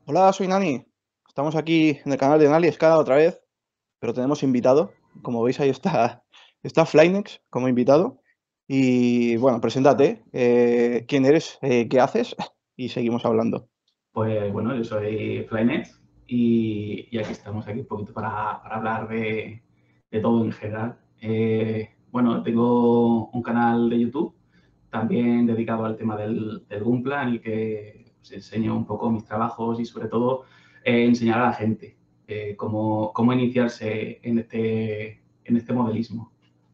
Hola, soy Nani. Estamos aquí en el canal de Nali Escala otra vez, pero tenemos invitado. Como veis, ahí está Flynex como invitado. Y bueno, preséntate. ¿Quién eres? ¿Qué haces? Y seguimos hablando. Pues bueno, yo soy Flynet y aquí estamos aquí un poquito para hablar de todo en general. Bueno, tengo un canal de YouTube también dedicado al tema del Gunpla, en el que pues, enseño un poco mis trabajos y sobre todo enseñar a la gente cómo iniciarse en este modelismo.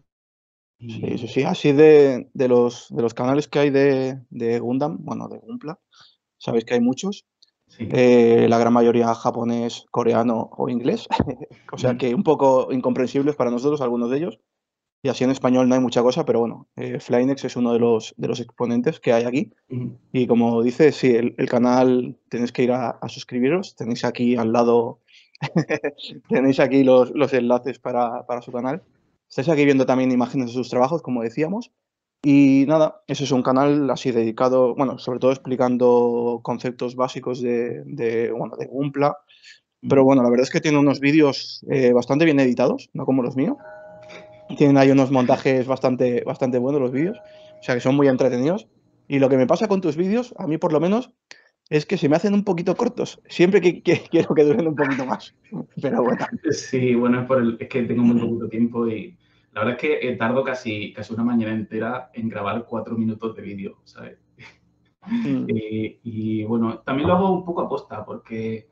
Sí, sí, Y sí. Así de los canales que hay de Gundam, bueno, de Gunpla, sabéis que hay muchos. sí. La gran mayoría japonés, coreano o inglés. O sea Mm, que un poco incomprensibles para nosotros algunos de ellos. Y así en español no hay mucha cosa, pero bueno, Flynex es uno de los exponentes que hay aquí. mm. Y como dices, sí, el canal tenéis que ir a suscribiros. Tenéis aquí al lado, tenéis aquí los enlaces para su canal. Estáis aquí viendo también imágenes de sus trabajos, como decíamos. Y nada, ese es un canal así dedicado, bueno, sobre todo explicando conceptos básicos bueno, de Gunpla. Pero Mm. bueno, la verdad es que tiene unos vídeos bastante bien editados, no como los míos. Tienen ahí unos montajes bastante buenos los vídeos, o sea que son muy entretenidos. Y lo que me pasa con tus vídeos, a mí por lo menos, es que se me hacen un poquito cortos. Siempre que quiero que duren un poquito más. Pero bueno. Sí, bueno, es que tengo muy poquito tiempo y la verdad es que tardo casi una mañana entera en grabar 4 minutos de vídeo, ¿sabes? Mm, Y bueno, también lo hago un poco aposta porque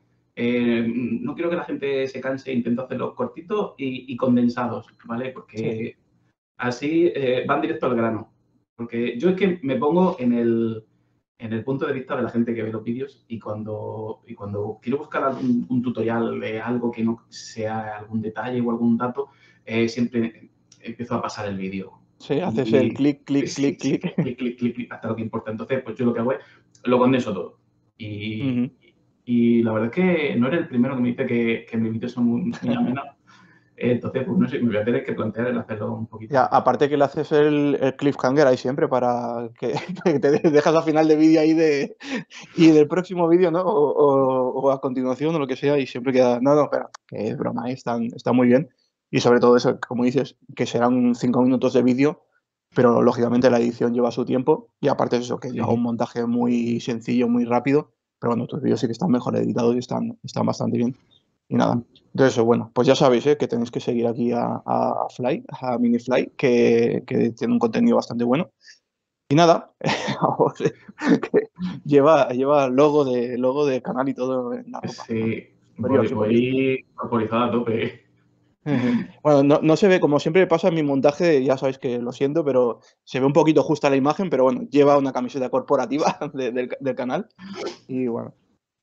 no quiero que la gente se canse, intento hacerlos cortitos y condensados, ¿vale? sí, Porque así van directo al grano. Porque yo es que me pongo en el punto de vista de la gente que ve los vídeos y cuando quiero buscar un tutorial de algo que no sea algún detalle o algún dato, siempre empiezo a pasar el vídeo. sí, haces el Y clic, clic, sí, clic, sí, clic. clic, clic, clic, clic, hasta lo que importa. Entonces, pues yo lo que hago es lo condenso todo. Y, Ujú. y la verdad es que no eres el primero que me dice que mis vídeos son muy amenos. Entonces, pues no sé, me voy a tener que plantear el hacerlo un Ya, poquito. aparte que le haces el cliffhanger ahí siempre para que, que te dejas al final de vídeo ahí y del próximo vídeo, ¿no? O a continuación o lo que sea y siempre queda, no, no, espera, que es broma, está muy bien. Y sobre todo eso, como dices, que serán 5 minutos de vídeo, pero lógicamente la edición lleva su tiempo y aparte es eso, que lleva un Sí. montaje muy sencillo, muy rápido, pero bueno, tus vídeos sí que están mejor editados y están bastante bien. Y nada, entonces eso, bueno, pues ya sabéis, que tenéis que seguir aquí a Fly, a Minifly, que tiene un contenido bastante bueno. Y nada, vamos, que lleva logo de canal y todo en la ropa. ¿No? Sí, Superior, voy, superior. voy corporizado a tope. Ujú. Bueno, no se ve, como siempre pasa en mi montaje, ya sabéis que lo siento, pero se ve un poquito justa la imagen, pero bueno, lleva una camiseta corporativa del canal. Y bueno,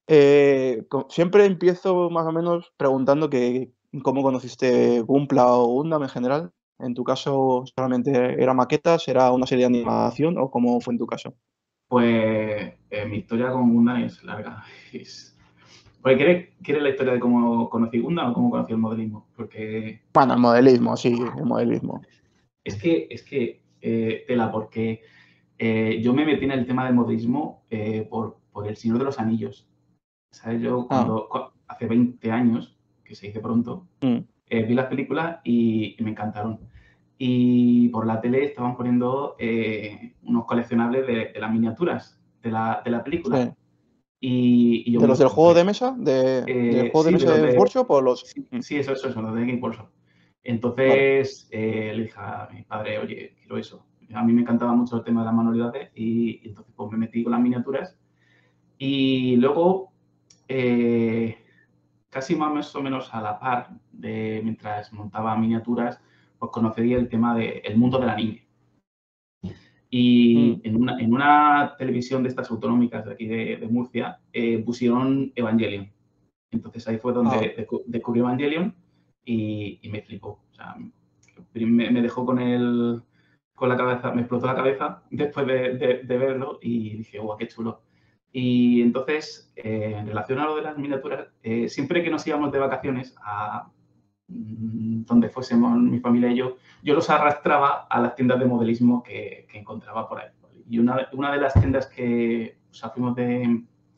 siempre empiezo más o menos preguntando que cómo conociste Gunpla o Gundam en general. En tu caso, ¿solamente era maquetas, era una serie de animación o cómo fue en tu caso? Pues mi historia con Gundam es larga. Oye, ¿quieres la historia de cómo conocí Gundam o cómo conocí el modelismo? Porque Bueno, el modelismo, sí, el modelismo. tela, porque yo me metí en el tema del modelismo por El Señor de los Anillos. ¿Sabes? Yo Ah, hace 20 años, que se dice pronto, mm, vi las películas y me encantaron. Y por la tele estaban poniendo unos coleccionables de las miniaturas de la película. sí. Y yo ¿De me los los del juego compré. de mesa? ¿Del juego de Sí, de mesa los de de. Workshop o los...? Sí, sí, eso, los de Game Workshop. Vale. Entonces le dije a mi padre, oye, quiero eso. A mí me encantaba mucho el tema de las manualidades y entonces pues me metí con las miniaturas. Y luego, eh, casi más o menos a la par, mientras montaba miniaturas, pues conocí el tema del mundo del anime. Mm, Y en una televisión de estas autonómicas de aquí de Murcia pusieron Evangelion. Entonces ahí fue ah, donde descubrí Evangelion y me flipó. O sea, me dejó con la cabeza, me explotó la cabeza después de verlo y dije, guau, qué chulo. Y entonces, en relación a lo de las miniaturas, siempre que nos íbamos de vacaciones a donde fuésemos mi familia y yo los arrastraba a las tiendas de modelismo que encontraba por ahí. Y una de las tiendas que, o sea, fuimos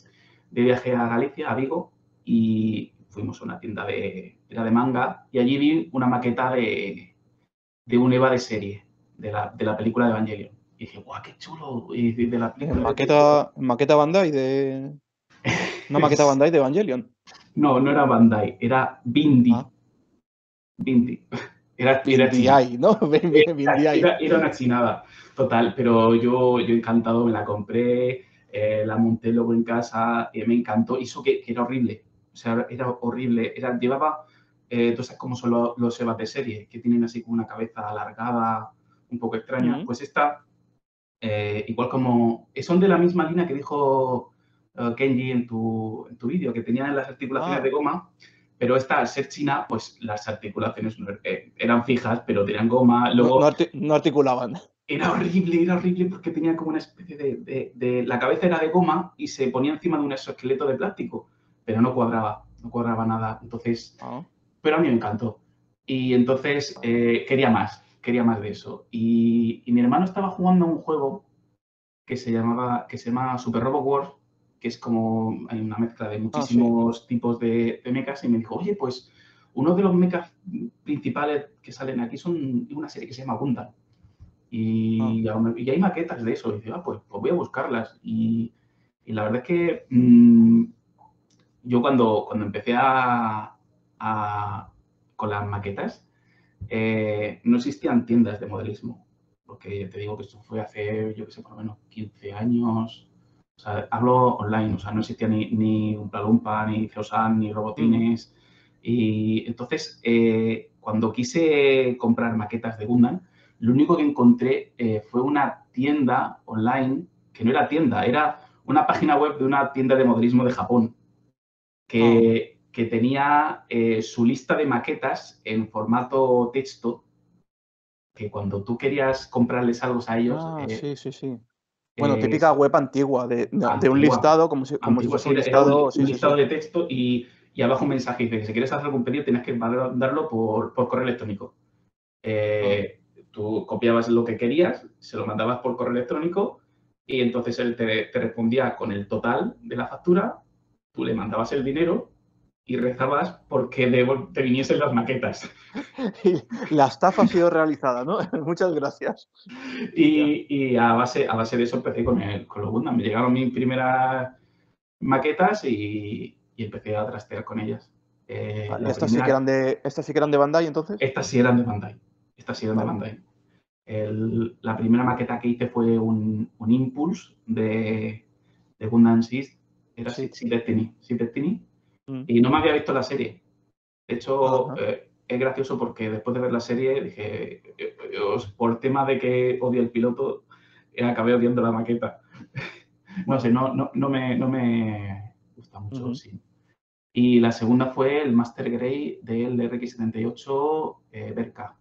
de viaje a Galicia, a Vigo, y fuimos a una tienda era de manga, y allí vi una maqueta de un EVA de serie, de la película de Evangelion. Y dije, guau, qué chulo, y de la película de Maqueta Bandai de. Una maqueta Bandai de Evangelion. No, no era Bandai, era Bindi. Ah, Bindi. Era china. Bindiai, ¿no? Bindiai. Era una chinada, total, pero yo encantado me la compré, la monté luego en casa, me encantó. Y eso que era horrible, o sea, era horrible. Llevaba, tú sabes cómo son los EVAs de serie, que tienen así como una cabeza alargada, un poco extraña. Mm. Pues esta, igual como, son de la misma línea que dijo Kenji en tu vídeo, que tenían las articulaciones de Ah, goma, pero esta, al ser china, pues las articulaciones eran fijas, pero tenían goma. Luego no articulaban. era horrible porque tenía como una especie la cabeza era de goma y se ponía encima de un exoesqueleto de plástico, pero no cuadraba nada. Entonces, Ah, pero a mí me encantó. Y entonces quería más de eso. Y mi hermano estaba jugando a un juego que se llama Super Robot Wars, que es como hay una mezcla de sí. muchísimos tipos de mechas, y me dijo, oye, pues uno de los mechas principales que salen aquí son una serie que se llama Gundam. Ah, Y hay maquetas de eso. Y dice, pues voy a buscarlas. Y la verdad es que yo cuando empecé con las maquetas, no existían tiendas de modelismo, porque te digo que esto fue hace, yo qué sé, por lo menos 15 años. O sea, hablo online, o sea, no existía ni Oompa Loompa, ni Ceosan, ni mm. Robotines. Y entonces, cuando quise comprar maquetas de Gundam, lo único que encontré fue una tienda online, que no era tienda, era una página web de una tienda de modelismo de Japón, Ah, que tenía su lista de maquetas en formato texto, que cuando tú querías comprarles algo a ellos, sí, sí, sí. Bueno, típica es web antigua, de un antigua, listado, como si antigua, fuese sí, un era listado. un Sí, sí, listado sí. de texto y abajo un mensaje dice que si quieres hacer algún pedido tienes que darlo por correo electrónico. Ah. Tú copiabas lo que querías, se lo mandabas por correo electrónico y entonces él te respondía con el total de la factura, tú le mandabas el dinero y rezabas porque te viniesen las maquetas. Y la estafa ha sido realizada, ¿no? Muchas gracias. Ya. Y a base de eso empecé con los Gundam. Me llegaron mis primeras maquetas y empecé a trastear con ellas. Vale, La primera, estas sí que eran de Bandai, entonces. estas sí eran de Bandai. Estas sí eran de Vale. Bandai. La primera maqueta que hice fue un Impulse de Gundam Seed. Era Sí. Seed Destiny. Seed Destiny. Mm. Y no me había visto la serie. De hecho, Ajá. es gracioso porque después de ver la serie dije, por tema de que odio el piloto, acabé odiando la maqueta. No sé, no me gusta mucho, Ujú. sí. Y la segunda fue el Master Grade del RX-78 Berka.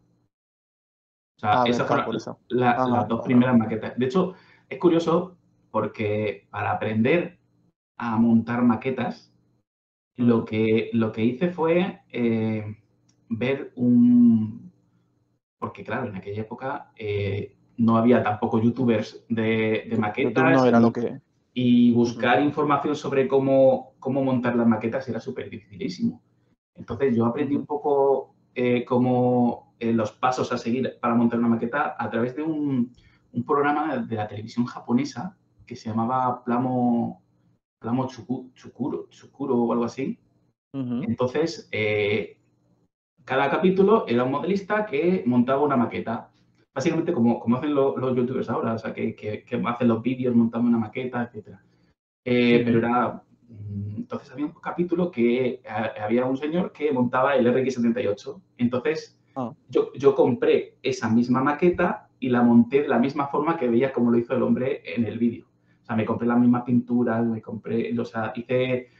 O sea, A ver, esas fueron por eso. las Ajá, dos vale, vale. primeras maquetas. De hecho, es curioso porque para aprender a montar maquetas, Mm. lo que hice fue ver porque claro, en aquella época no había tampoco youtubers de YouTube no maquetas era lo que. y Ujú. buscar información sobre cómo montar las maquetas era súper dificilísimo. Entonces yo aprendí un Ujú. poco cómo los pasos a seguir para montar una maqueta a través de un programa de la televisión japonesa que se llamaba Plamo Chukuro o algo así. Ujú. Entonces, cada capítulo era un modelista que montaba una maqueta. Básicamente como hacen los youtubers ahora, o sea, que hacen los vídeos montando una maqueta, etcétera. Pero Ujú. era. Entonces había un capítulo que había un señor que montaba el RX-78. Entonces Ah. yo compré esa misma maqueta y la monté de la misma forma que veía como lo hizo el hombre en el vídeo. O sea, me compré las mismas pinturas, o sea, hice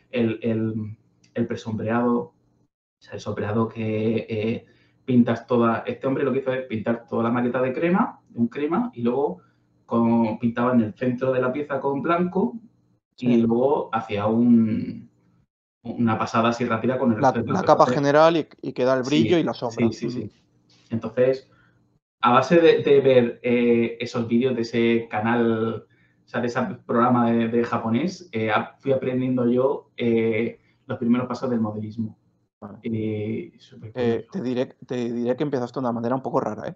el presombreado, o sea, el sombreado que pintas toda. Este hombre lo que hizo es pintar toda la maqueta de crema, de un crema, y luego pintaba en el centro de la pieza con blanco y Sí. luego hacía una pasada así rápida con el resto de La blancos. capa Entonces, general y queda el brillo y sí, la sí, sombra. sí, Ujú. sí. Entonces, a base de ver esos vídeos de ese canal sea, de ese programa de japonés, fui aprendiendo yo los primeros pasos del modelismo. Vale. Súper curioso. Te diré que empezaste de una manera un poco rara, ¿eh?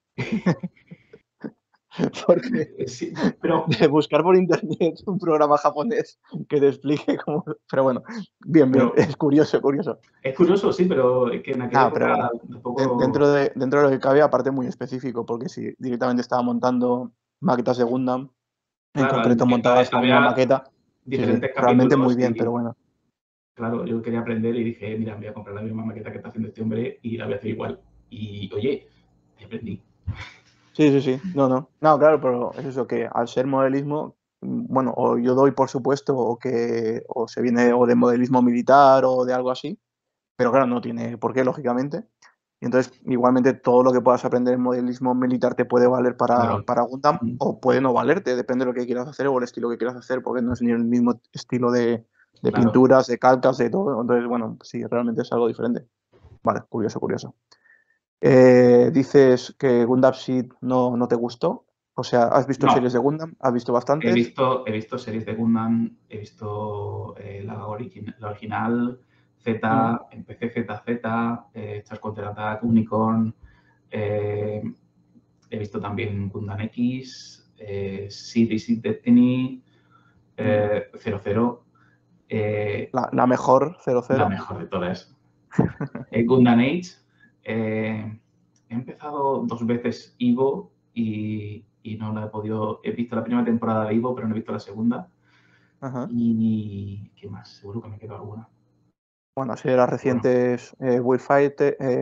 Porque Sí, pero, de buscar por internet un programa japonés que te explique cómo. Pero bueno, bien, bien, pero es curioso, curioso. es curioso, sí, pero es que en aquella Nada, pero época bueno, tampoco. dentro de lo que cabe, aparte muy específico, porque si directamente estaba montando maquetas de Gundam, en Claro, concreto montabas la misma había maqueta, sí, sí, diferentes realmente muy capítulos bien, pero y, bueno. claro, yo quería aprender y dije, mira, voy a comprar la misma maqueta que está haciendo este hombre y la voy a hacer igual. Y, oye, aprendí. Sí, sí, sí. No, no. No, claro, pero es eso que al ser modelismo, bueno, o yo doy por supuesto, o se viene o de modelismo militar o de algo así, pero claro, no tiene por qué, lógicamente. Y entonces, igualmente, todo lo que puedas aprender en modelismo militar te puede valer Claro. para Gundam, Mm, o puede no valerte, depende de lo que quieras hacer o el estilo que quieras hacer, porque no es ni el mismo estilo de claro. pinturas, de calcas, de todo. Entonces, bueno, sí, realmente es algo diferente. Vale, curioso, curioso. Dices que Gundam Seed no te gustó. O sea, ¿has visto No, series de Gundam? ¿Has visto bastantes? he visto series de Gundam, he visto la original, Mm, Z, empecé ZZ, Charge Counter Attack, Unicorn, eh, he visto también Gundam X, Seed y Seed Destiny, mm. 00, La mejor, la 00. mejor de todas. Gundam Age, he empezado 2 veces Evo y no la he podido. He visto la primera temporada de Evo, pero no he visto la segunda. Ajá. ¿Y qué más? Seguro que me quedo alguna. Bueno, así de las Bueno, recientes, Will Fight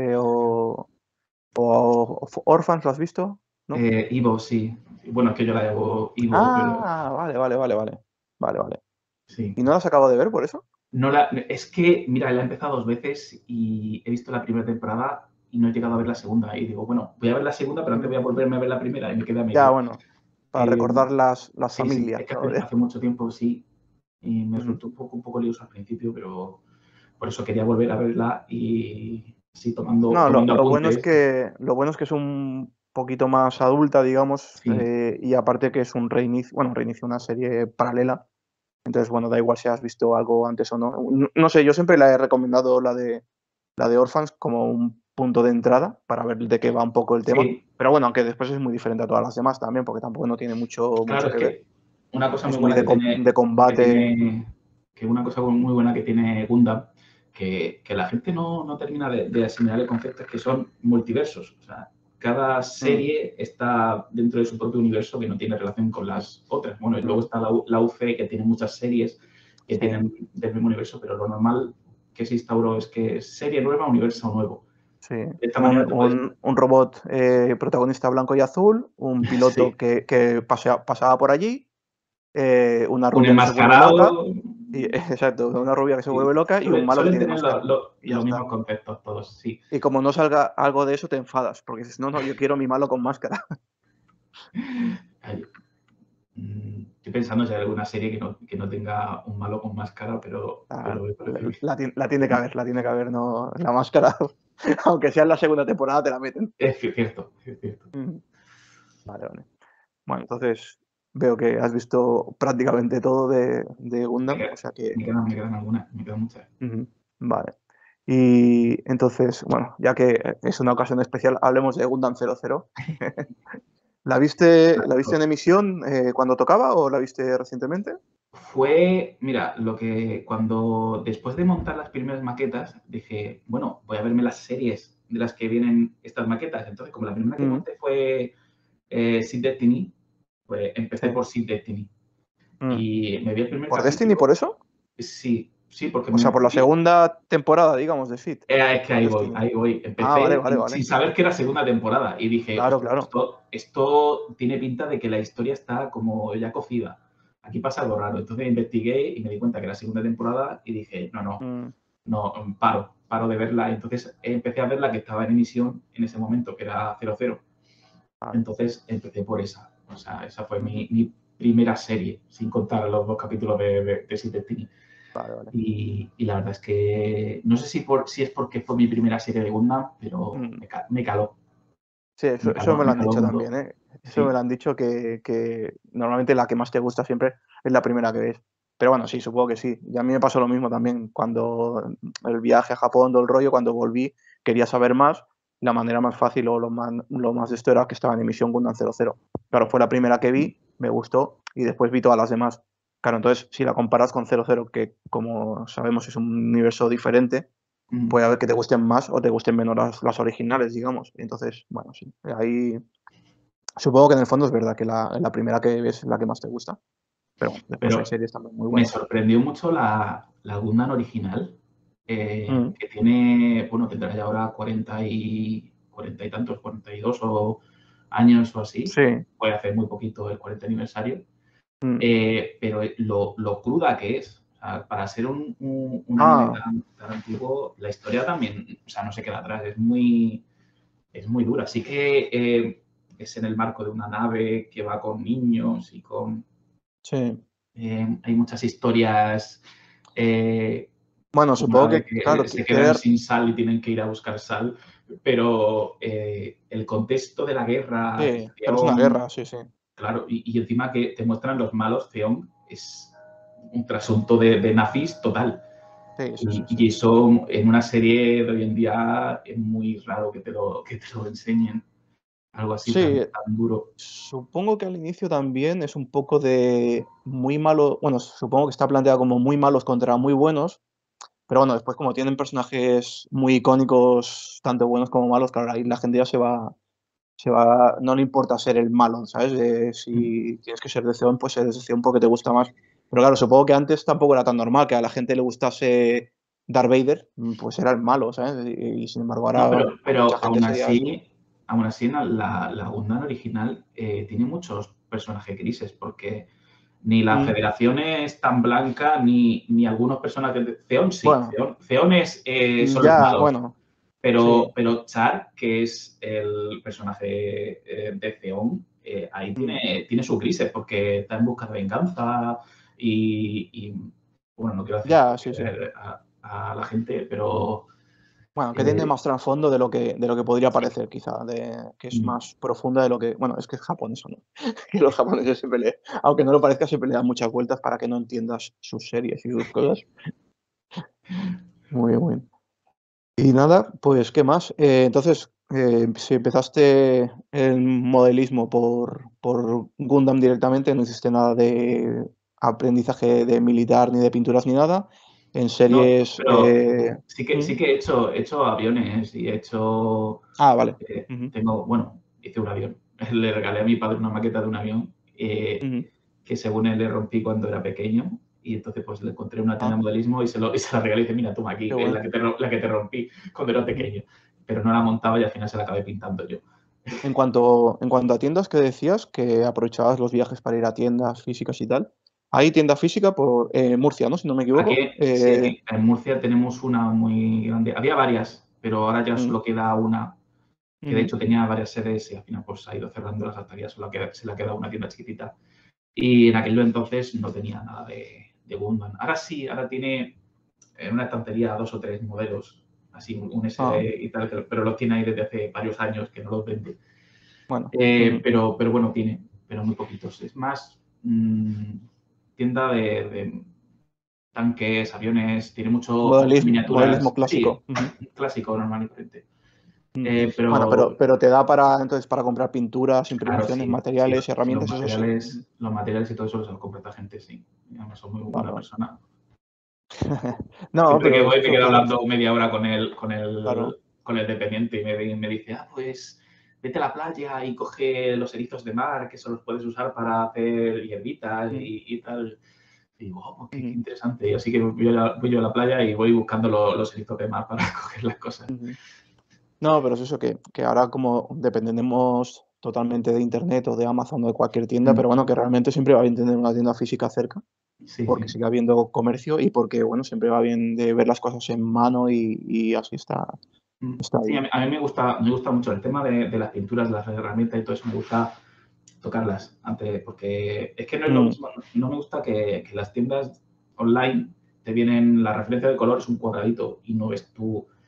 o Orphans, ¿lo has visto? ¿No? Evo, sí. Bueno, es que yo la llamo Evo, pero Ah, vale, vale, vale, vale. Vale, vale. sí. ¿Y no las acabo de ver por eso? No es que, mira, la he empezado 2 veces y he visto la primera temporada y no he llegado a ver la segunda. Y digo, bueno, voy a ver la segunda, pero antes Mm. voy a volverme a ver la primera y me queda a Ya, medio. bueno, para Eh, recordar las sí, sí, es familias, que ¿no? hace mucho tiempo sí y me Ujú. resultó un poco lioso al principio, pero por eso quería volver a verla y sí, No, tomando apuntes. lo bueno es que es un poquito más adulta, digamos, Sí, y aparte que es un reinicio, bueno, reinicio una serie paralela. Entonces, bueno, da igual si has visto algo antes o no. No sé, yo siempre la he recomendado la de Orphans como un punto de entrada para ver de qué va un poco el tema. sí. Pero bueno, aunque después es muy diferente a todas las demás también, porque tampoco no tiene Claro, mucho es que ver. que una cosa muy Es muy buena de combate. una cosa muy buena que tiene Gundam, que la gente no termina de asimilar el concepto, es que son multiversos. O sea, cada Mm, serie está dentro de su propio universo que no tiene relación con las otras. Bueno, y luego mm, está la UC, que tiene muchas series que sí. tienen del mismo universo, pero lo normal que se instauró es que es serie nueva, universo nuevo. Sí, De esta manera te puedes. un robot protagonista blanco y azul, un piloto Sí, que pasaba por allí, una un rubia que se vuelve loca, enmascarado. y, exacto, una rubia que se Sí, vuelve loca y un malo que suelen tiene tener máscara. Y ya los está. mismos conceptos todos, sí. Y como no salga algo de eso, te enfadas, porque dices, no, no, yo quiero mi malo con máscara. Ay, estoy pensando si hay alguna serie que no tenga un malo con máscara, Ah, pero me parece que la tiene que haber, no, la máscara, aunque sea en la segunda temporada, te la meten. es cierto, es cierto. Ujú. Vale, vale. Bueno, entonces veo que has visto prácticamente todo de Me, Gundam, o qued- sea que. me quedan algunas, me quedan muchas. Ujú. Vale. Y entonces, bueno, ya que es una ocasión especial, hablemos de Gundam 00. La viste en emisión cuando tocaba o la viste recientemente? Mira, cuando después de montar las primeras maquetas, dije, bueno, voy a verme las series de las que vienen estas maquetas. Entonces, como la primera que Mm, monté fue Seed Destiny, pues empecé sí. por Seed Destiny. Mm. Y me vi el primer ¿Por Destiny, por capítulo. eso? Sí, sí, porque O sea, por la vi. segunda temporada, digamos, de Seed, Es que por Destiny. ahí voy. Ah, vale, Empecé vale, sin vale. saber que era segunda temporada y dije, Claro, ostras, claro. esto tiene pinta de que la historia está como ya cocida. Aquí pasa algo raro. Entonces investigué y me di cuenta que era segunda temporada y dije, Mm, no, paro de verla. Entonces empecé a ver la que estaba en emisión en ese momento, que era 00. vale. Entonces empecé por esa. O sea, esa fue Ujú. mi primera serie, sin contar los 2 capítulos de Seed Destiny. Vale, vale. Y la verdad es que no sé si es porque fue mi primera serie de Gundam, pero Mm. me caló. Sí, eso me lo Me han caló dicho hondo. también, ¿eh? Eso me lo Sí. han dicho que normalmente la que más te gusta siempre es la primera que ves. Pero bueno, sí, supongo que sí. Y a mí me pasó lo mismo también cuando el viaje a Japón, todo el rollo, cuando volví quería saber más. La manera más fácil o lo más de esto era que estaba en emisión Gundam 00. Claro, fue la primera que vi, me gustó y después vi todas las demás. Claro, entonces si la comparas con 00, que como sabemos es un universo diferente, Mm. puede haber que te gusten más o te gusten menos las originales, digamos. Entonces, bueno, sí, ahí supongo que en el fondo es verdad que la primera que ves es la que más te gusta, pero bueno, después hay Pero series también muy me buenas. sorprendió mucho la Gundam original, Mm, que tiene, bueno, tendrá ya ahora 40 y tantos, 42 años o así. sí, Fue hace muy poquito el 40 aniversario. mm. Pero lo cruda que es, o sea, para ser un anime Ah, tan antiguo, la historia también, o sea, no se queda atrás, es muy dura. Así que es en el marco de una nave que va con niños y sí. hay muchas historias, eh, Bueno, como la supongo de que, claro, que se quedan sin sal y tienen que ir a buscar sal, pero el contexto de la guerra y sí, pero es una Theon, guerra, sí, sí. claro, y encima que te muestran los malos, Theon es un trasunto de nazis total. Sí, sí, sí, sí. Y eso en una serie de hoy en día es muy raro que te lo enseñen, algo así tan, Sí, tan duro. supongo que al inicio también es un poco de muy malo, bueno, supongo que está planteado como muy malos contra muy buenos. Pero bueno, después como tienen personajes muy icónicos, tanto buenos como malos, claro, ahí la gente ya no le importa ser el malo, ¿sabes? Mm. Si tienes que ser de Zeon, pues eres de Zeon porque te gusta más. Pero claro, supongo que antes tampoco era tan normal que a la gente le gustase Darth Vader, pues era el malo, ¿sabes? Y sin embargo No, ahora a mucha pero gente sería eso. aún así la Gundam original tiene muchos personajes grises, porque ni la Mm, Federación es tan blanca, ni algunos personajes de Theon sí. bueno, Theon son los ya, malos. bueno, sí. Pero Char, que es el personaje de Theon, ahí Mm, tiene sus grises, porque está en busca de venganza y, bueno, no quiero hacer ya, sí, sí. spoiler a la gente, pero Bueno, que tiene eh, más trasfondo de lo que podría sí. parecer, quizá, que es Mm. más profunda de lo que. Bueno, es que es Japón eso, ¿no? Que los japoneses siempre aunque no lo parezca, siempre le dan muchas vueltas para que no entiendas sus series y sus cosas. Muy bien, muy bien. Y nada, pues, ¿qué más? Entonces, si empezaste el modelismo por Gundam directamente, no hiciste nada de aprendizaje de militar, ni de pinturas, ni nada. En No, series, pero sí ¿mm? que he hecho aviones y he hecho. Ah, vale. Ujú, Bueno, hice un avión. Le regalé a mi padre una maqueta de un avión ujú. que según él le rompí cuando era pequeño. Y entonces pues le encontré en una tienda Ah, de modelismo y se la regalé y dice, mira, toma aquí, qué que es bueno. la que te rompí cuando era Ujú. pequeño. Pero no la montaba y al final se la acabé pintando yo. En cuanto a tiendas que decías que aprovechabas los viajes para ir a tiendas físicas y tal, hay tienda física por Murcia, ¿no? Si no me equivoco. Sí, aquí en Murcia tenemos una muy grande. Había varias, pero ahora ya Mm, solo queda una, que de ujú. hecho tenía varias sedes y al final pues ha ido cerrándolas hasta que ya se le ha quedado una tienda chiquitita. Y en aquel entonces no tenía nada de Gundam. Ahora sí, ahora tiene en una estantería 2 o 3 modelos, así un Ah, SD y tal, pero los tiene ahí desde hace varios años que no los vende. bueno. Ujú. Pero bueno, tiene, pero muy poquitos. Es más tienda de tanques, aviones, tiene muchas Modelismo miniaturas. Sí, clásico. Ujú. clásico, normal y corriente. Mm. Bueno, pero, Pero pero te da para entonces para comprar pinturas, claro, imprimaciones, sí, sí, materiales, los herramientas, eso sí. Ujú. materiales, los materiales y todo eso los compra esta gente, sí. Y además soy muy Vale, buena vale. persona. No, Siempre que pero es voy me eso quedo que hablando media hora con el, con claro. el, con el dependiente y me dice, pues vete a la playa y coge los erizos de mar, que eso los puedes usar para hacer hierbitas Mm, y tal. Y digo, pues qué ujú, interesante. Y así que voy yo a la playa y voy buscando los erizos de mar para coger las cosas. ujú. No, pero es eso que ahora como dependemos totalmente de Internet o de Amazon o de cualquier tienda, Mm. pero bueno, que realmente siempre va bien tener una tienda física cerca, Sí, porque sí. sigue habiendo comercio y porque, bueno, siempre va bien de ver las cosas en mano y así está Sí, bien. a mí me gusta mucho el tema de las pinturas, las herramientas y todo eso. Me gusta tocarlas antes, porque es que no es lo Mm, mismo. No me gusta que las tiendas online te vienen, la referencia de color es un cuadradito y no ves tú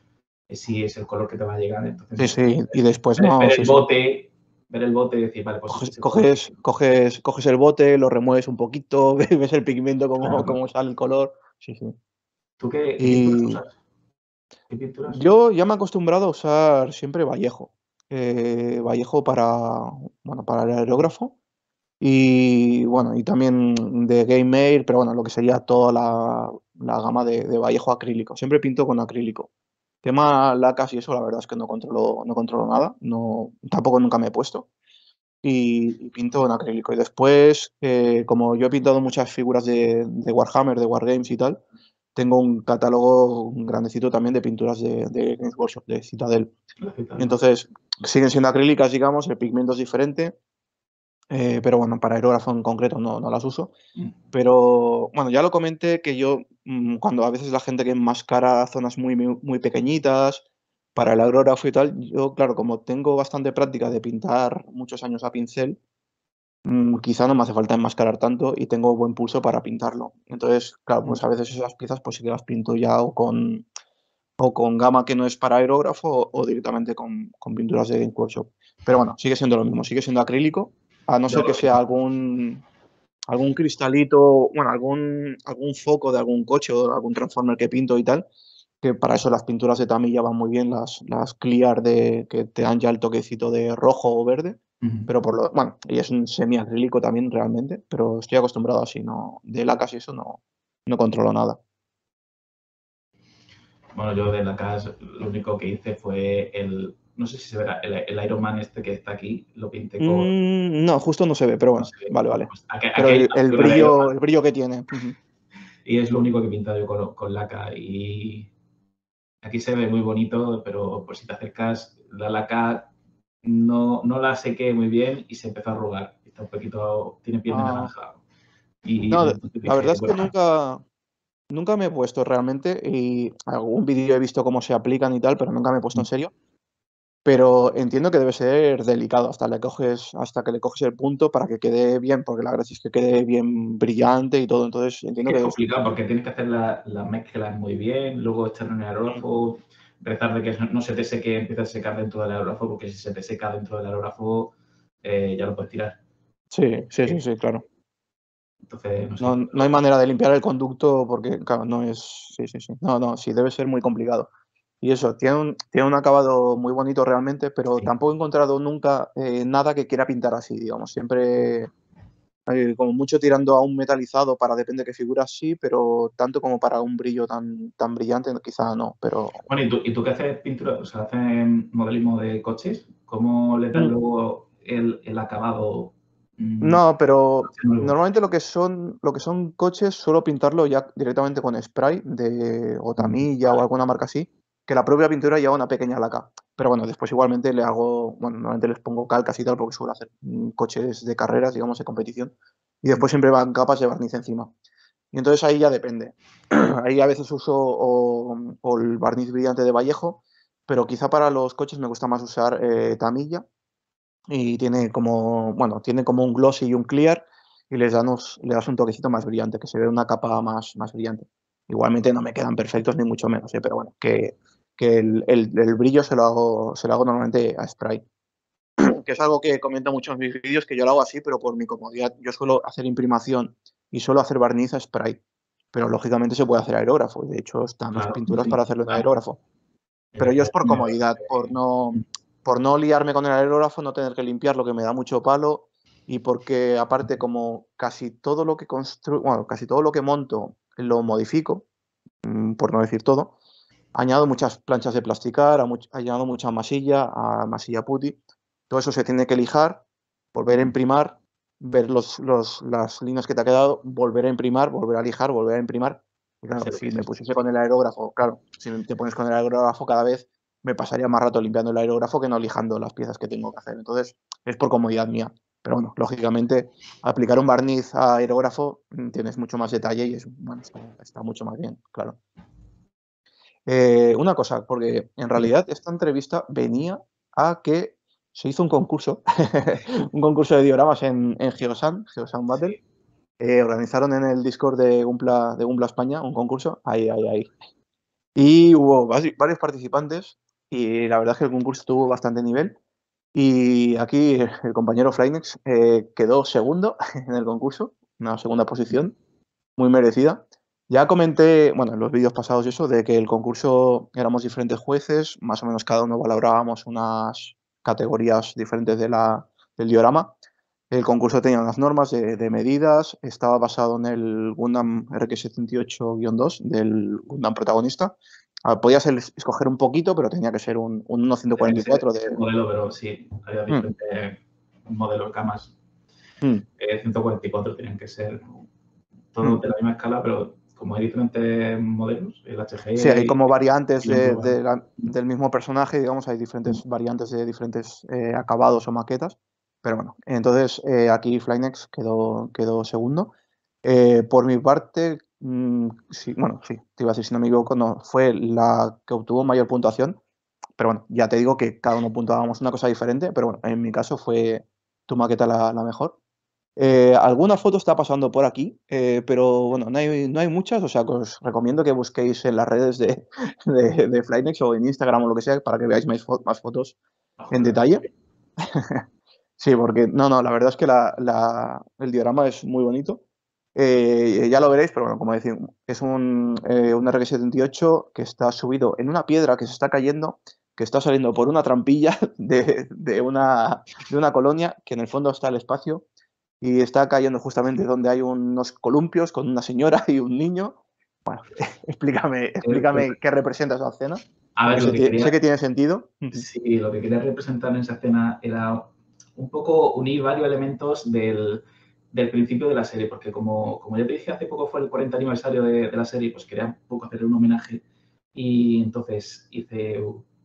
si es el color que te va a llegar. Sí, Entonces, sí, y después ver, no, ver sí, el sí. bote, ver el bote y decir, vale, pues es Coges, ese color. coges el bote, lo remueves un poquito, ves el pigmento, Claro. cómo sale el color. Sí, sí. ¿Tú qué pinturas Y usas? ¿Qué pinturas? yo ya me he acostumbrado a usar siempre Vallejo. Vallejo bueno, para el aerógrafo. Y bueno, y también de Game Air, pero bueno, lo que sería toda la gama de Vallejo acrílico. Siempre pinto con acrílico. Tema lacas y eso, la verdad es que no controlo nada. No, tampoco nunca me he puesto. Y pinto en acrílico. Y después, como yo he pintado muchas figuras de Warhammer, de Wargames y tal, tengo un catálogo grandecito también de pinturas de Games Workshop, de Citadel. La cita, Y ¿no? entonces, siguen siendo acrílicas, digamos, el pigmento es diferente, pero bueno, para aerógrafo en concreto no las uso. Mm. Pero bueno, ya lo comenté que yo, cuando a veces la gente que enmascara zonas muy pequeñitas para el aerógrafo y tal, yo, claro, como tengo bastante práctica de pintar muchos años a pincel, quizá no me hace falta enmascarar tanto y tengo buen pulso para pintarlo. Entonces, claro, Mm. pues a veces esas piezas pues sí que las pinto ya o con gama que no es para aerógrafo o directamente con pinturas de Games Workshop. Pero bueno, sigue siendo lo mismo, sigue siendo acrílico, a no Ya ser que lo sea sé. algún cristalito, bueno, algún foco de algún coche o de algún transformer que pinto y tal, que para eso las pinturas de Tamiya van muy bien, las clear que te dan ya el toquecito de rojo o verde, Ujú. pero bueno, y es un semiacrílico también realmente, pero estoy acostumbrado así, no, de lacas y eso no controlo nada. Bueno, yo de la casa lo único que hice fue no sé si se verá, el Iron Man este que está aquí, lo pinté con, No, justo no se ve, pero no bueno, sé, vale, bueno, vale. pues aquí, Pero aquí hay una figura de Iron Man el brillo que tiene. Ujú. y es lo único que he pintado yo con laca y aquí se ve muy bonito, pero pues si te acercas, la laca no la sequé muy bien y se empezó a arrugar. Está un poquito, tiene piel de Ah, naranja. Y no, entonces la dije, verdad es que bueno, nunca me he puesto realmente y algún vídeo he visto cómo se aplican y tal, pero nunca me he puesto en serio. Pero entiendo que debe ser delicado hasta que le coges el punto para que quede bien, porque la gracia es que quede bien brillante y todo. Entonces es entiendo que que es debe ser complicado porque tienes que hacer las mezclas muy bien, lugo echarlo en el aerógrafo, rezar de que no se te seque, empieza a secar dentro del aerógrafo, porque si se te seca dentro del aerógrafo, ya lo puedes tirar. sí, sí, sí, Eh, sí, claro. Entonces, no sé. No hay manera de limpiar el conducto porque, claro, no es. Sí, sí, sí. No, sí, debe ser muy complicado. Y eso, tiene un acabado muy bonito realmente, pero Sí. tampoco he encontrado nunca nada que quiera pintar así, digamos. Siempre, como mucho tirando a un metalizado para depende de qué figura sí, pero tanto como para un brillo tan brillante, quizá no. Pero Bueno, ¿y tú qué haces pintura? O sea, haces modelismo de coches. ¿Cómo le das mm, luego el acabado no, pero nuevo? normalmente lo que son coches suelo pintarlo ya directamente con spray de o Tamiya o Vale. alguna marca así, que la propia pintura lleva una pequeña laca. Pero bueno, después igualmente le hago, bueno, normalmente les pongo calcas y tal porque suelo hacer coches de carreras, digamos, de competición. Y después siempre van capas de barniz encima. Y entonces ahí ya depende. Ahí a veces uso o el barniz brillante de Vallejo, pero quizá para los coches me gusta más usar Tamiya y tiene como un glossy y un clear y le das un toquecito más brillante, que se ve una capa más brillante. Igualmente no me quedan perfectos ni mucho menos, pero bueno, que el brillo se lo hago normalmente a spray, que es algo que comento mucho en mis vídeos, que yo lo hago así, pero por mi comodidad. Yo suelo hacer imprimación y suelo hacer barniz a spray, pero lógicamente se puede hacer aerógrafo, y de hecho están las Claro, pinturas sí. para hacerlo en Vale. aerógrafo. Pero yo es por comodidad, por no liarme con el aerógrafo, no tener que limpiarlo, que me da mucho palo, y porque aparte como casi todo lo que bueno, casi todo lo que monto lo modifico, por no decir todo, añado muchas planchas de plasticar, añado mucha masilla, a masilla putty, todo eso se tiene que lijar, volver a imprimar, ver las líneas que te ha quedado, volver a imprimar, volver a lijar, volver a imprimar. Y Sé claro, lo que si es me esto. pusiese con el aerógrafo, claro, si te pones con el aerógrafo cada vez, me pasaría más rato limpiando el aerógrafo que no lijando las piezas que tengo que hacer. Entonces, es por comodidad mía. Pero bueno, lógicamente, aplicar un barniz a aerógrafo tienes mucho más detalle y bueno, está mucho más bien, claro. Una cosa, porque en realidad esta entrevista venía a que se hizo un concurso, un concurso de dioramas en Geosan Battle. Sí. Organizaron en el Discord de Gumpla España un concurso. Ahí, ahí, ahí. Y hubo varios participantes y la verdad es que el concurso tuvo bastante nivel. Y aquí el compañero Flynex quedó segundo en el concurso, una segunda posición, muy merecida. Ya comenté, bueno, en los vídeos pasados y eso, de que el concurso éramos diferentes jueces, más o menos cada uno valorábamos unas categorías diferentes del diorama. El concurso tenía unas normas de medidas, estaba basado en el Gundam RX-78-2 del Gundam protagonista. Podías escoger un poquito, pero tenía que ser un Tenía que ser 1.144 ese de... modelo, pero sí, había Mm, diferentes modelos, gamas. mm, 144 tenían que ser mm. todos de la misma escala, pero como hay diferentes modelos, el Sí, hay HG como variantes y la Urban. del mismo personaje, digamos, hay diferentes variantes de diferentes acabados o maquetas. Pero bueno, entonces aquí Flynex quedó segundo. Por mi parte, sí, bueno, sí, te iba a decir, si no me equivoco, no, fue la que obtuvo mayor puntuación. Pero bueno, ya te digo que cada uno puntuábamos una cosa diferente, pero bueno, en mi caso fue tu maqueta la mejor. Alguna foto está pasando por aquí, pero bueno, no hay muchas, o sea, que os recomiendo que busquéis en las redes de Flynex o en Instagram o lo que sea para que veáis más fotos en Ojalá. detalle. Sí, porque no, la verdad es que el diorama es muy bonito. Ya lo veréis, pero bueno, como decía, es un RX-78 que está subido en una piedra que se está cayendo, que está saliendo por una trampilla de una colonia, que en el fondo está el espacio, y está cayendo justamente donde hay unos columpios con una señora y un niño. Explícame, Pues, explícame qué representa esa escena, a porque ver, sé que tiene sentido. sí, lo que quería representar en esa escena era un poco unir varios elementos del principio de la serie, porque como ya te dije, hace poco fue el 40 aniversario de la serie, pues quería un poco hacerle un homenaje y entonces hice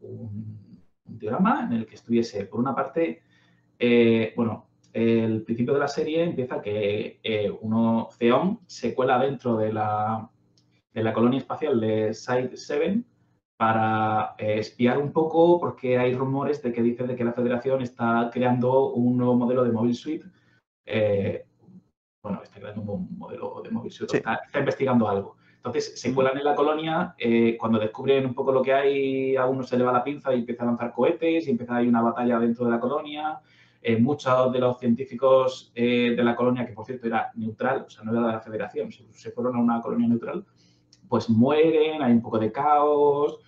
un diorama en el que estuviese, por una parte, bueno, el principio de la serie empieza que Theon se cuela dentro de la colonia espacial de Side 7 para espiar un poco porque hay rumores de que dice de que la Federación está creando un nuevo modelo de Mobile Suite. eh, bueno, está creando un modelo de Mobile Suite, Sí. está investigando algo. Entonces se Ujú. cuelan en la colonia, cuando descubren un poco lo que hay, a uno se le va la pinza y empieza a lanzar cohetes y empieza a haber una batalla dentro de la colonia. Muchos de los científicos de la colonia, que por cierto era neutral, o sea, no era de la Federación, se fueron a una colonia neutral, pues mueren, hay un poco de caos.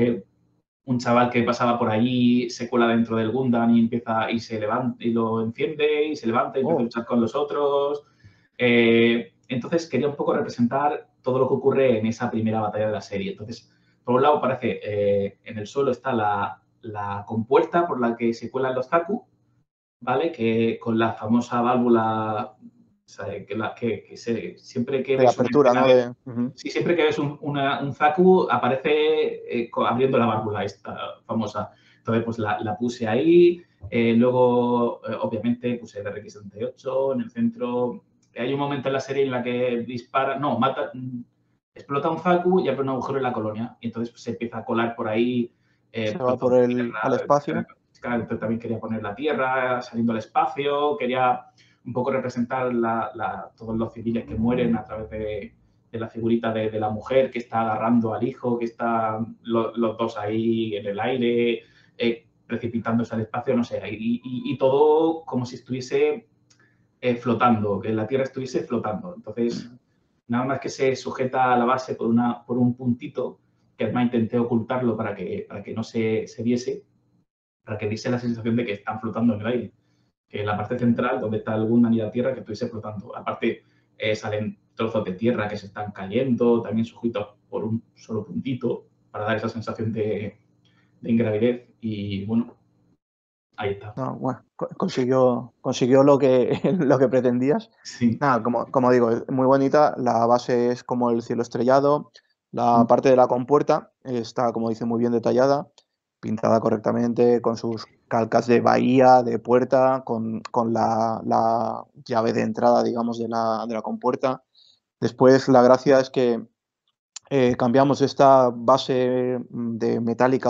Un chaval que pasaba por allí se cuela dentro del Gundam y empieza y se levanta y lo enciende y se levanta y empieza a Oh, luchar con los otros. Entonces quería un poco representar todo lo que ocurre en esa primera batalla de la serie. Entonces, por un lado parece, en el suelo está la compuerta por la que se cuelan los Zaku, ¿vale? Que con la famosa válvula, o sea, siempre que de ves una apertura, escena ¿no? de... Ujú. Sí, siempre que ves un Zaku aparece abriendo la válvula esta famosa. Entonces, pues la puse ahí. Luego, obviamente, puse el RX-78 en el centro. Hay un momento en la serie en la que dispara, no, mata, explota un Zaku y abre un agujero en la colonia. Y entonces pues, se empieza a colar por ahí Se va trozos de al tierra. espacio. Claro, también quería poner la Tierra saliendo al espacio, quería un poco representar todos los civiles que mueren a través de la figurita de la mujer que está agarrando al hijo, que están los dos ahí en el aire, precipitándose al espacio, no sé, y todo como si estuviese flotando, que la Tierra estuviese flotando. Entonces, nada más que se sujeta a la base por un puntito, que además intenté ocultarlo para que no se viese, para que diese la sensación de que están flotando en el aire. Que en la parte central, donde está el Gundam y la Tierra, que estuviese flotando. Aparte, salen trozos de tierra que se están cayendo, también sujetos por un solo puntito, para dar esa sensación de ingravidez. Y bueno, ahí está. No, bueno, consiguió lo que pretendías. Sí. Nada, como digo, es muy bonita. La base es como el cielo estrellado. La parte de la compuerta está, como dice, muy bien detallada, pintada correctamente, con sus calcas de bahía, de puerta, con la llave de entrada, digamos, de la compuerta. Después, la gracia es que cambiamos esta base de metálica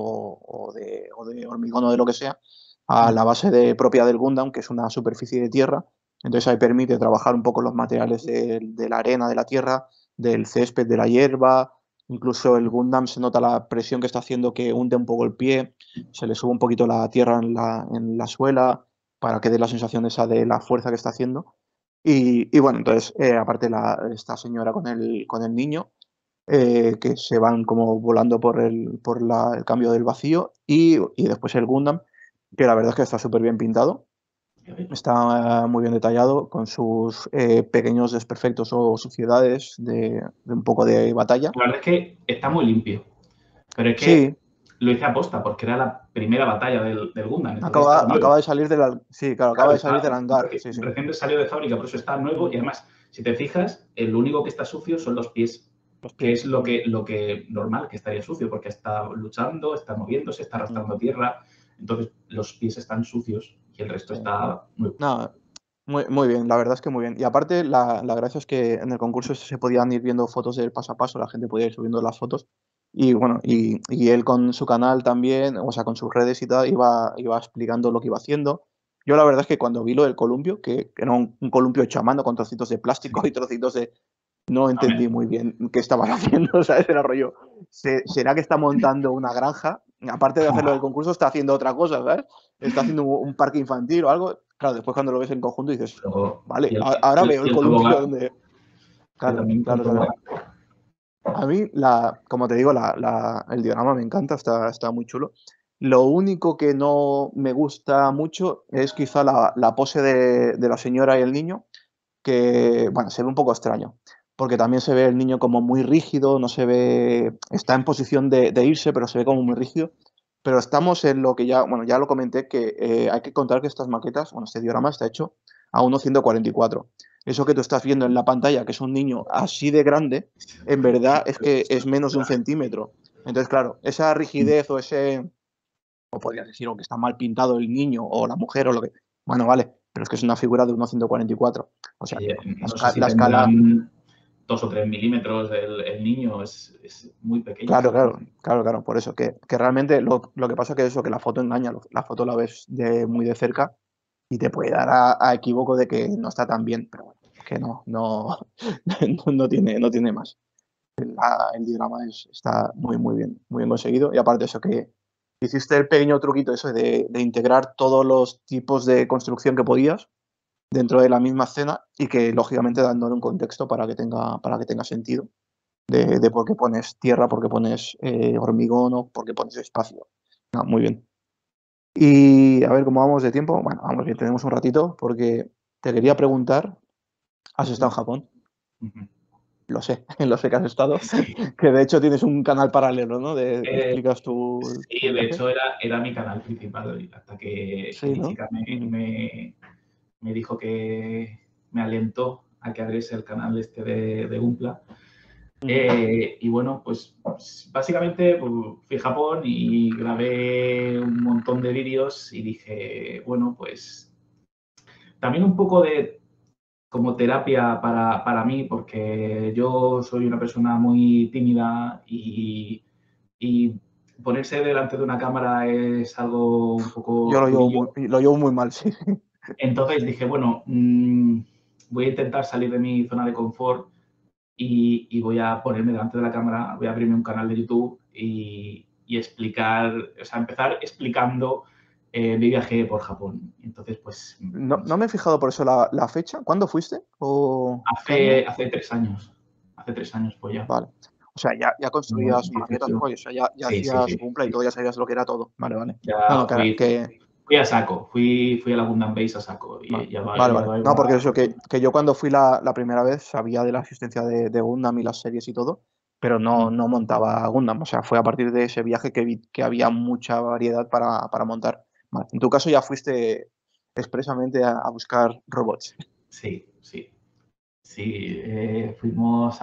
o de hormigón o de lo que sea a la base propia del Gundam, que es una superficie de tierra. Entonces ahí permite trabajar un poco los materiales de la arena, de la tierra, del césped, de la hierba, Incluso el Gundam se nota la presión que está haciendo, que hunde un poco el pie, se le sube un poquito la tierra en la suela para que dé la sensación esa de la fuerza que está haciendo. Y bueno, entonces, aparte esta señora con el niño, que se van como volando el cambio del vacío y después el Gundam, que la verdad es que está súper bien pintado, está muy bien detallado con sus pequeños desperfectos o suciedades de un poco de batalla. La verdad es que está muy limpio. Pero es que Sí, lo hice aposta porque era la primera batalla del Gundam, entonces estaba acaba nuevo. de salir sí, claro, acaba Claro, de salir del hangar, sí, sí. recién salió de fábrica, por eso está nuevo y además, si te fijas, el único que está sucio son los pies, Los que pies. es lo que normal que estaría sucio, porque está luchando, está moviéndose, está Mm. arrastrando tierra, entonces los pies están sucios y el resto Sí. está nuevo. Nada, muy bien, la verdad es que muy bien. Y aparte, la gracia es que en el concurso se podían ir viendo fotos del paso a paso, la gente podía ir subiendo las fotos. Y bueno, y él con su canal también, o sea, con sus redes y tal, iba explicando lo que iba haciendo. Yo la verdad es que cuando vi lo del columpio, que era un columpio hecho a mano con trocitos de plástico Sí. y trocitos de... No A ver, entendí muy bien qué estaban haciendo, ¿sabes? Era rollo, ¿será que está montando una granja? Aparte de hacerlo del concurso, está haciendo otra cosa, ¿sabes? Está haciendo un parque infantil o algo. Claro, después cuando lo ves en conjunto dices, luego, vale, ahora veo y el el columpio tobogán, donde... que Claro, también fue un claro, claro. tobogán. A mí, como te digo, el diorama me encanta, está muy chulo. Lo único que no me gusta mucho es quizá la pose de la señora y el niño, que, bueno, se ve un poco extraño, porque también se ve el niño como muy rígido, no se ve, está en posición de irse, pero se ve como muy rígido. Pero estamos en lo que ya, bueno, ya lo comenté, que hay que contar que estas maquetas, bueno, este diorama está hecho a 1,144. Eso que tú estás viendo en la pantalla, que es un niño así de grande, en verdad es que es menos de 1 centímetro. Entonces, claro, esa rigidez o ese, o podrías decir, o que está mal pintado el niño o la mujer o lo que... Bueno, vale, pero es que es una figura de 1,144. O sea, No sé si la escala... tendrán 2 o 3 milímetros el niño, es muy pequeño. Claro, claro, claro, claro, por eso, que realmente lo que pasa que eso, que la foto engaña, la foto la ves muy de cerca y te puede dar a equívoco de que no está tan bien, pero bueno, que no tiene más. El diagrama está muy bien conseguido y aparte eso, que hiciste el pequeño truquito eso de integrar todos los tipos de construcción que podías dentro de la misma escena y que lógicamente dándole un contexto para que tenga sentido de por qué pones tierra, por qué pones hormigón o por qué pones espacio. No, muy bien. Y a ver cómo vamos de tiempo. Bueno, vamos bien, tenemos un ratito porque te quería preguntar, ¿has estado en Japón? Ujú. Lo sé, lo sé que has estado, Sí. que de hecho tienes un canal paralelo, ¿no? Que Eh, explicas sí, tu de viaje. hecho era mi canal principal hasta que Sí, mi ¿no? chica Ujú, me dijo que me alentó a que abriese el canal este de Umpla. ujú. Y bueno, pues básicamente pues, fui a Japón y grabé un montón de vídeos y dije, bueno, pues también un poco de como terapia para mí, porque yo soy una persona muy tímida y ponerse delante de una cámara es algo un Yo poco durillo. lo llevo muy mal, sí. Entonces dije, bueno, voy a intentar salir de mi zona de confort y voy a ponerme delante de la cámara, voy a abrirme un canal de YouTube y explicar, o sea, empezar explicando mi viaje por Japón. Entonces, pues, No, no no sé, me he fijado por eso la fecha. ¿Cuándo fuiste? ¿O qué año? hace 3 años, hace 3 años fue ya. Vale. O sea, ya construías maquetas, 18. o sea, ya Sí, sí, hacías sí, Gunpla y sí, todo, ya sí. sabías lo que era todo. Vale, vale. No, Ya no, fui a saco, fui a la Gundam Base a saco vale, y ya va, vale, ya vale. va No, porque igual. eso, que yo cuando fui la primera vez sabía de la existencia de Gundam y las series y todo, pero no montaba Gundam. O sea, fue a partir de ese viaje que vi que había mucha variedad para montar. Vale. En tu caso ya fuiste expresamente a buscar robots. Sí, sí, sí. Fuimos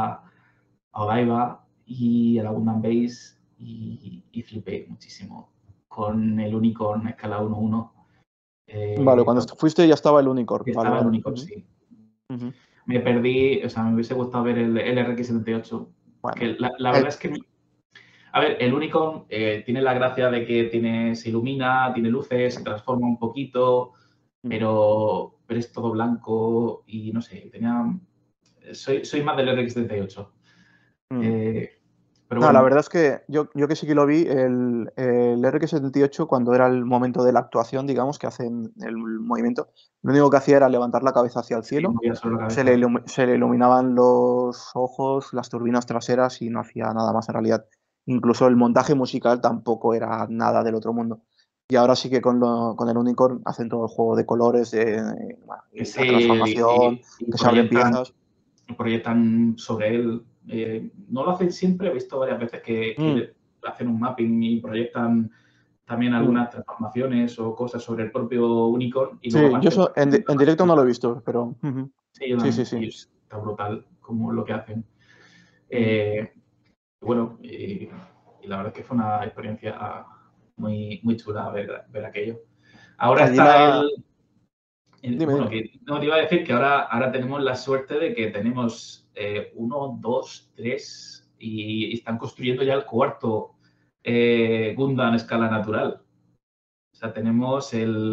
a Odaiba y a la Gundam Base y flipé muchísimo con el Unicorn a escala 1-1. Vale, cuando Donde fuiste ya estaba el Unicorn. Vale, estaba el vale. Unicorn, Ujú, sí. ujú. Me perdí, o sea, me hubiese gustado ver el RX-78, Bueno, que la verdad es que a ver, el Unicorn tiene la gracia de que se ilumina, tiene luces, se transforma un poquito, mm, pero es todo blanco y no sé, soy más del RX-78. mm. Eh, Pero No, la bueno, verdad es que yo que sí que lo vi, el RX-78 cuando era el momento de la actuación, digamos, que hacen el movimiento, lo único que hacía era levantar la cabeza hacia el sí, cielo, movía solo la cabeza. se le iluminaban los ojos, las turbinas traseras y no hacía nada más en realidad. Incluso el montaje musical tampoco era nada del otro mundo. Y ahora sí que con el Unicorn hacen todo el juego de colores, bueno, y Sí, la transformación, y que se abren piezas. proyectan sobre él. No lo hacen siempre, he visto varias veces que Mm, hacen un mapping y proyectan también mm. algunas transformaciones o cosas sobre el propio Unicorn y luego Sí, yo aparte eso en directo no lo he visto, pero ujú. sí, yo Sí, sí, también. sí. Y está brutal como lo que hacen. Mm. Eh, bueno, y la verdad es que fue una experiencia muy chula ver aquello. Ahora Allí está la... Dime, bueno, dime. que no te iba a decir que ahora tenemos la suerte de que tenemos uno, dos, tres y están construyendo ya el cuarto Gundam a escala natural. O sea, tenemos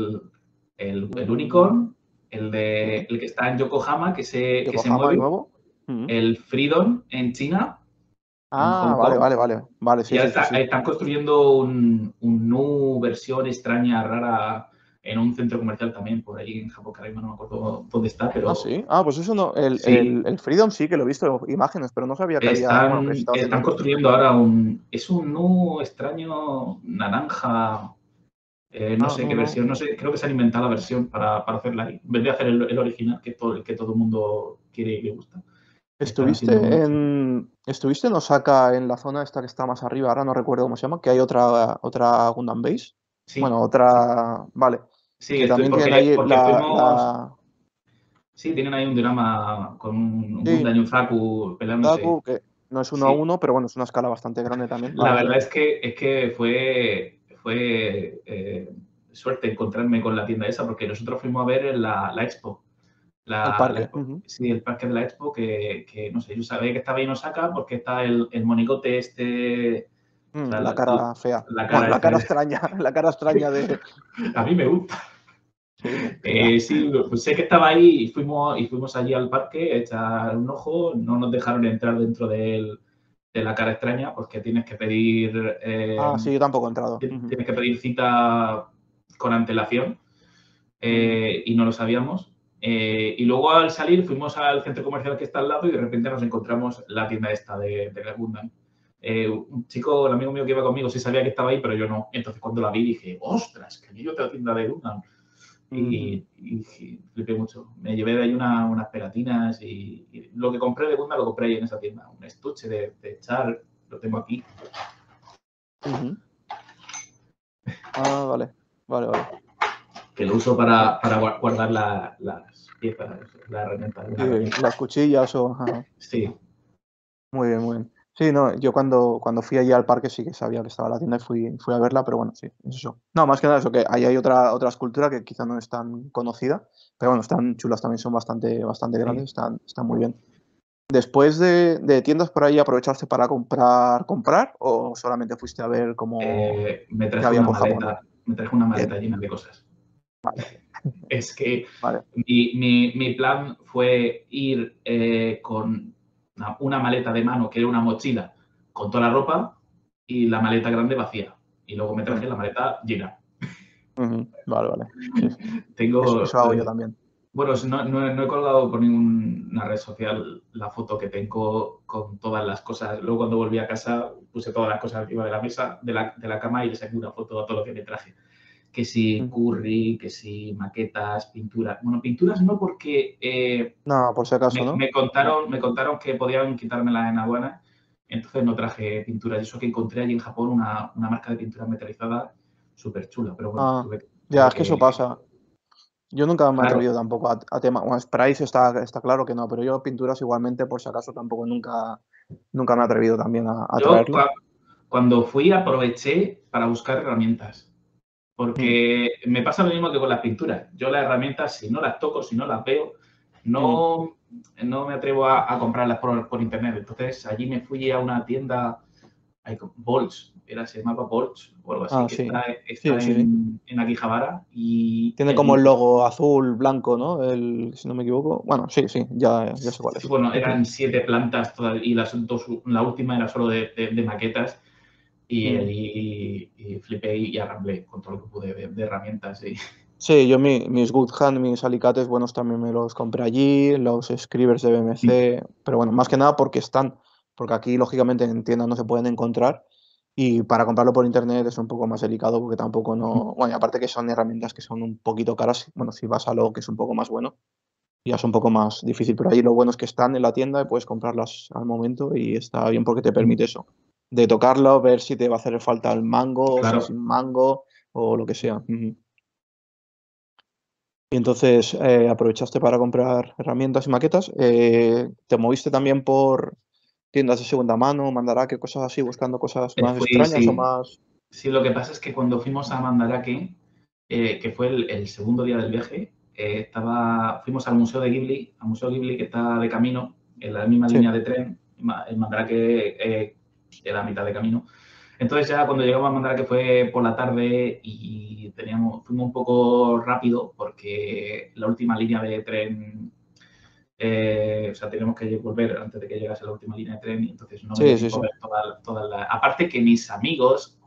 el Mm, Unicorn, sí. el que está en Yokohama, que se Yokohama de mueve, nuevo. Mm. el Freedom en China, en Ah, Hong vale, Kong. vale, vale. Vale, Y sí, ahora sí, sí, sí. están construyendo un Nu versión extraña, rara, en un centro comercial también, por ahí en Japón, que ahora mismo no me acuerdo dónde está, Ah, pero sí. Ah, pues eso no. sí, El Freedom sí que lo he visto, imágenes, pero no sabía que había, bueno, que se estaba haciendo están otro. construyendo ahora es un Nu extraño naranja, no Ah, sé no, qué no. versión, no sé, creo que se han inventado la versión para hacerla ahí, en vez de hacer el original, el que todo el mundo quiere y le gusta. Están haciendo uno. ¿Estuviste en Osaka, en la zona esta que está más arriba? Ahora no recuerdo cómo se llama, que hay otra Gundam Base. Bueno, Sí, sí, otra. Vale. sí, Que estoy, también tienen ahí porque fuimos. la. Sí, tienen ahí un drama con un Sí, Gundam y un Zaku peleándose. Daku, que no es uno a Sí, uno, pero bueno, es una escala bastante grande también. la Vale, vale. verdad es que fue suerte encontrarme con la tienda esa, porque nosotros fuimos a ver la Expo. El La parque. Expo, Ujú. sí, el parque de la Expo, que no sé, yo sabía que estaba ahí en Osaka porque está el monigote este, o sea, La cara fea. la Bueno, cara la esta. cara extraña, la cara extraña de. A mí me gusta. Sí, ya. Sí, pues sé que estaba ahí y fuimos allí al parque a echar un ojo. No nos dejaron entrar dentro de la cara extraña porque Ah, sí, yo tampoco he entrado. Ujú, tienes que pedir cita con antelación ujú, y no lo sabíamos. Y luego al salir fuimos al centro comercial que está al lado y de repente nos encontramos la tienda esta de la Gundam. Un chico, el amigo mío que iba conmigo, sí sabía que estaba ahí, pero yo no. Entonces cuando la vi dije, ostras, que hay otra tienda de Gundam. ujú, Y flipé mucho. Me llevé de ahí unas pegatinas y lo que compré de Gundam lo compré ahí en esa tienda. Un estuche de Char, lo tengo aquí. ujú. Ah, vale. Vale, vale. Que lo uso Sí, para guardar las piezas, la herramienta, una sí, herramienta. las cuchillas o. Ajá. Sí, Muy bien, muy bien. Sí, no, yo cuando fui allí al parque sí que sabía que estaba la tienda y fui a verla, pero bueno, sí, es eso. No, más que nada eso, que ahí hay otra escultura que quizá no es tan conocida, pero bueno, están chulas también, son bastante grandes, sí. están muy bien. Después de tiendas por ahí, ¿aprovechaste para comprar o solamente fuiste a ver cómo Me qué traje había una por Japón? me traje una Bien, maleta llena de cosas. vale, Es que vale. mi plan fue ir con una maleta de mano, que era una mochila, con toda la ropa y la maleta grande vacía. Y luego me Mm, traje la maleta llena. ujú, vale, vale. Sí, sí. Tengo, Eso hago yo también. bueno, no he colgado por ninguna red social la foto que tengo con todas las cosas. Luego cuando volví a casa puse todas las cosas encima de la mesa, de la cama y le saqué una foto a todo lo que me traje. Que si Mm. curry, que si maquetas, pinturas. Bueno, pinturas no porque No, por si acaso, ¿no? me contaron que podían quitármela en aduana, entonces no traje pinturas. Y eso que encontré allí en Japón una marca de pintura metalizada súper chula, pero bueno, Ah, ya, es que eso pasa. Yo nunca me he Claro, atrevido tampoco a tema. Bueno, sprays está claro que no, pero yo pinturas igualmente, por si acaso, tampoco nunca me he atrevido también a yo traerlo. cuando fui aproveché para buscar herramientas, Mm, porque me pasa lo mismo que con las pinturas. Yo las herramientas, si no las toco, si no las veo, mm, no me atrevo a comprarlas por internet. Entonces allí me fui a una tienda Bolts, se llamaba Bolts o algo así, Ah, que sí. está Sí. en Akihabara y Tiene como allí, el pues, logo azul, blanco, ¿no? Si no me equivoco. Bueno, sí, ya sé cuál sí, es. bueno, eran 7 plantas y la última era solo de maquetas y Mm. allí flipé y arramblé con todo lo que pude de herramientas. Sí, yo mis Good Hand, mis alicates buenos también me los compré allí, los Scribers de BMC, pero bueno, más que nada porque aquí lógicamente en tiendas no se pueden encontrar y para comprarlo por internet es un poco más delicado porque tampoco no, bueno, y aparte que son herramientas que son un poquito caras, bueno, si vas a lo que es un poco más bueno, ya es un poco más difícil, pero ahí lo bueno es que están en la tienda y puedes comprarlas al momento y está bien porque te permite eso, de tocarlo, ver si te va a hacer falta el mango, si Claro, sin mango o lo que sea. Ujú. Y entonces aprovechaste para comprar herramientas y maquetas. ¿Te moviste también por tiendas de segunda mano, Mandarake, cosas así, buscando cosas más extrañas o sí, más? sí, lo que pasa es que cuando fuimos a Mandarake, que fue el segundo día del viaje, fuimos al Museo Ghibli que está de camino, en la misma Sí, línea de tren, en Mandarake era a mitad de camino. Entonces ya cuando llegamos a Mandarake fue por la tarde y fuimos un poco rápido porque la última línea de tren, o sea, teníamos que volver antes de que llegase la última línea de tren y entonces no me dio sí. tiempo a ver toda la... Aparte que mis amigos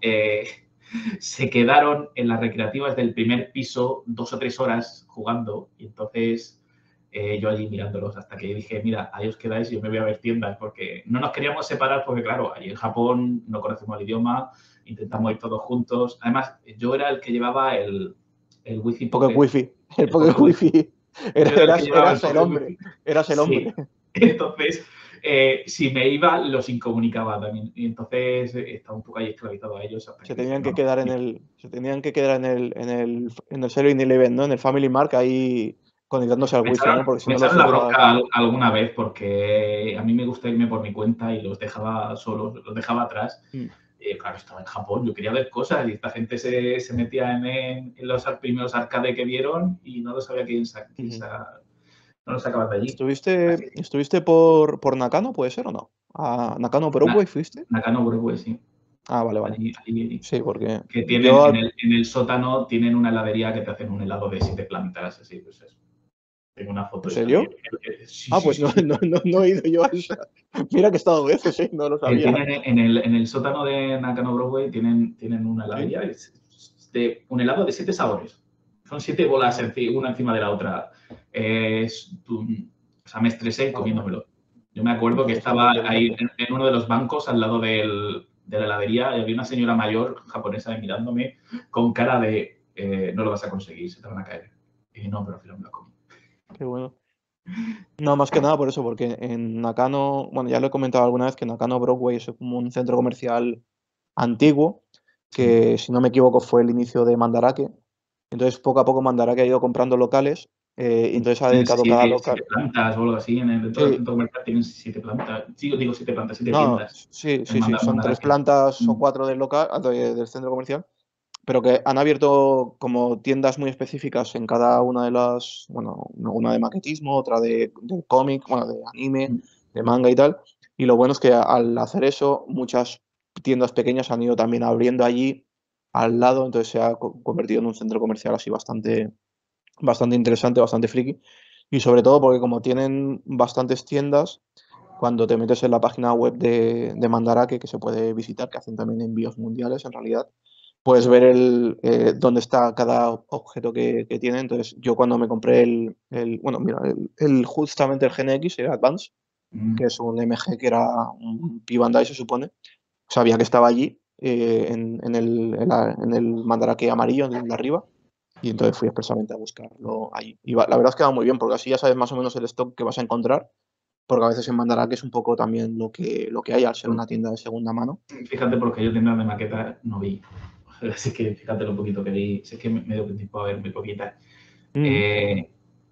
se quedaron en las recreativas del primer piso 2 o 3 horas jugando y entonces yo allí mirándolos hasta que dije, mira, ahí os quedáis y yo me voy a ver tiendas porque no nos queríamos separar porque claro, allí en Japón no conocemos el idioma, intentamos ir todos juntos. Además, yo era el que llevaba el Wi-Fi Pocket Pocket, Wi-Fi, el el Pocket Pocket Wi-Fi. Wi-Fi. Yo era el que llevaba el Eras el Pocket hombre, Wi-Fi. eras el hombre. Sí. Entonces, si me iba, los incomunicaba también. Y entonces estaba un poco ahí esclavizado a ellos hasta que dije, no, no. Se tenían que quedar en el 7-Eleven, ¿no? En el Family Mart ahí conectándose al Wi-Fi, ¿no? Porque si Me no los echaron la dejabas. bronca alguna vez porque a mí me gusta irme por mi cuenta y los dejaba solos, los dejaba atrás. Mm, Claro, estaba en Japón, yo quería ver cosas y esta gente se metía en los primeros arcades que vieron y no lo sabía ujú. no lo sacaban de allí. Así que ¿Estuviste por Nakano, puede ser o no? ¿A Nakano Broadway fuiste? Nakano Broadway, sí. Ah, vale. Allí Sí, porque que tienen yo en el sótano tienen una heladería que te hacen un helado de 7 plantas, así, pues eso. Tengo una foto ¿En de esa. serio? Sí, Ah, sí, pues sí, sí. no he ido yo a esa. Mira que he estado veces, no lo sabía. Tienen en el sótano de Nakano Broadway tienen una ¿Sí? heladería, un helado de 7 sabores. Son 7 bolas Ah, una encima de la otra. O sea, me estresé madre mía. comiéndomelo. Yo me acuerdo que Interesante, estaba ahí interesante. en uno de los bancos al lado de la heladería y había una señora mayor japonesa mirándome con cara de no lo vas a conseguir, se te van a caer. Y no, pero al final me lo comí. Qué bueno. No, más que nada por eso, porque en Nakano, bueno, ya lo he comentado alguna vez que Nakano Broadway es como un centro comercial antiguo, Sí. que si no me equivoco fue el inicio de Mandarake. Entonces, poco a poco Mandarake ha ido comprando locales, y entonces ha Tienen dedicado cada siete local. plantas o algo así. Dentro del Sí, centro comercial tienen 7 plantas. Sí, digo 7 plantas, 7 tiendas. no, sí, En son tres Mandarake. plantas o Mm, cuatro del local, del centro comercial, pero que han abierto como tiendas muy específicas en cada una de las, bueno, una de maquetismo, otra de cómic, bueno, de anime, mm. de manga y tal. Y lo bueno es que al hacer eso, muchas tiendas pequeñas han ido también abriendo allí al lado, entonces se ha convertido en un centro comercial así bastante interesante, bastante friki. Y sobre todo porque como tienen bastantes tiendas, cuando te metes en la página web de Mandarake, que se puede visitar, que hacen también envíos mundiales en realidad, puedes ver dónde está cada objeto que tiene. Entonces, yo cuando me compré bueno, mira, justamente el GNX, el Advance, Mm. que es un MG que era un P-Bandai, se supone, sabía que estaba allí, en el Mandarake amarillo, en el de arriba, y entonces fui expresamente a buscarlo allí. Y la verdad es que va muy bien, porque así ya sabes más o menos el stock que vas a encontrar, porque a veces en Mandarake es un poco también lo que hay al ser una tienda de segunda mano. Fíjate, porque yo tiendas de maqueta no vi. Así que fíjate lo poquito que vi. Si es que me dio tiempo a ver muy poquitas. Mm, Eh,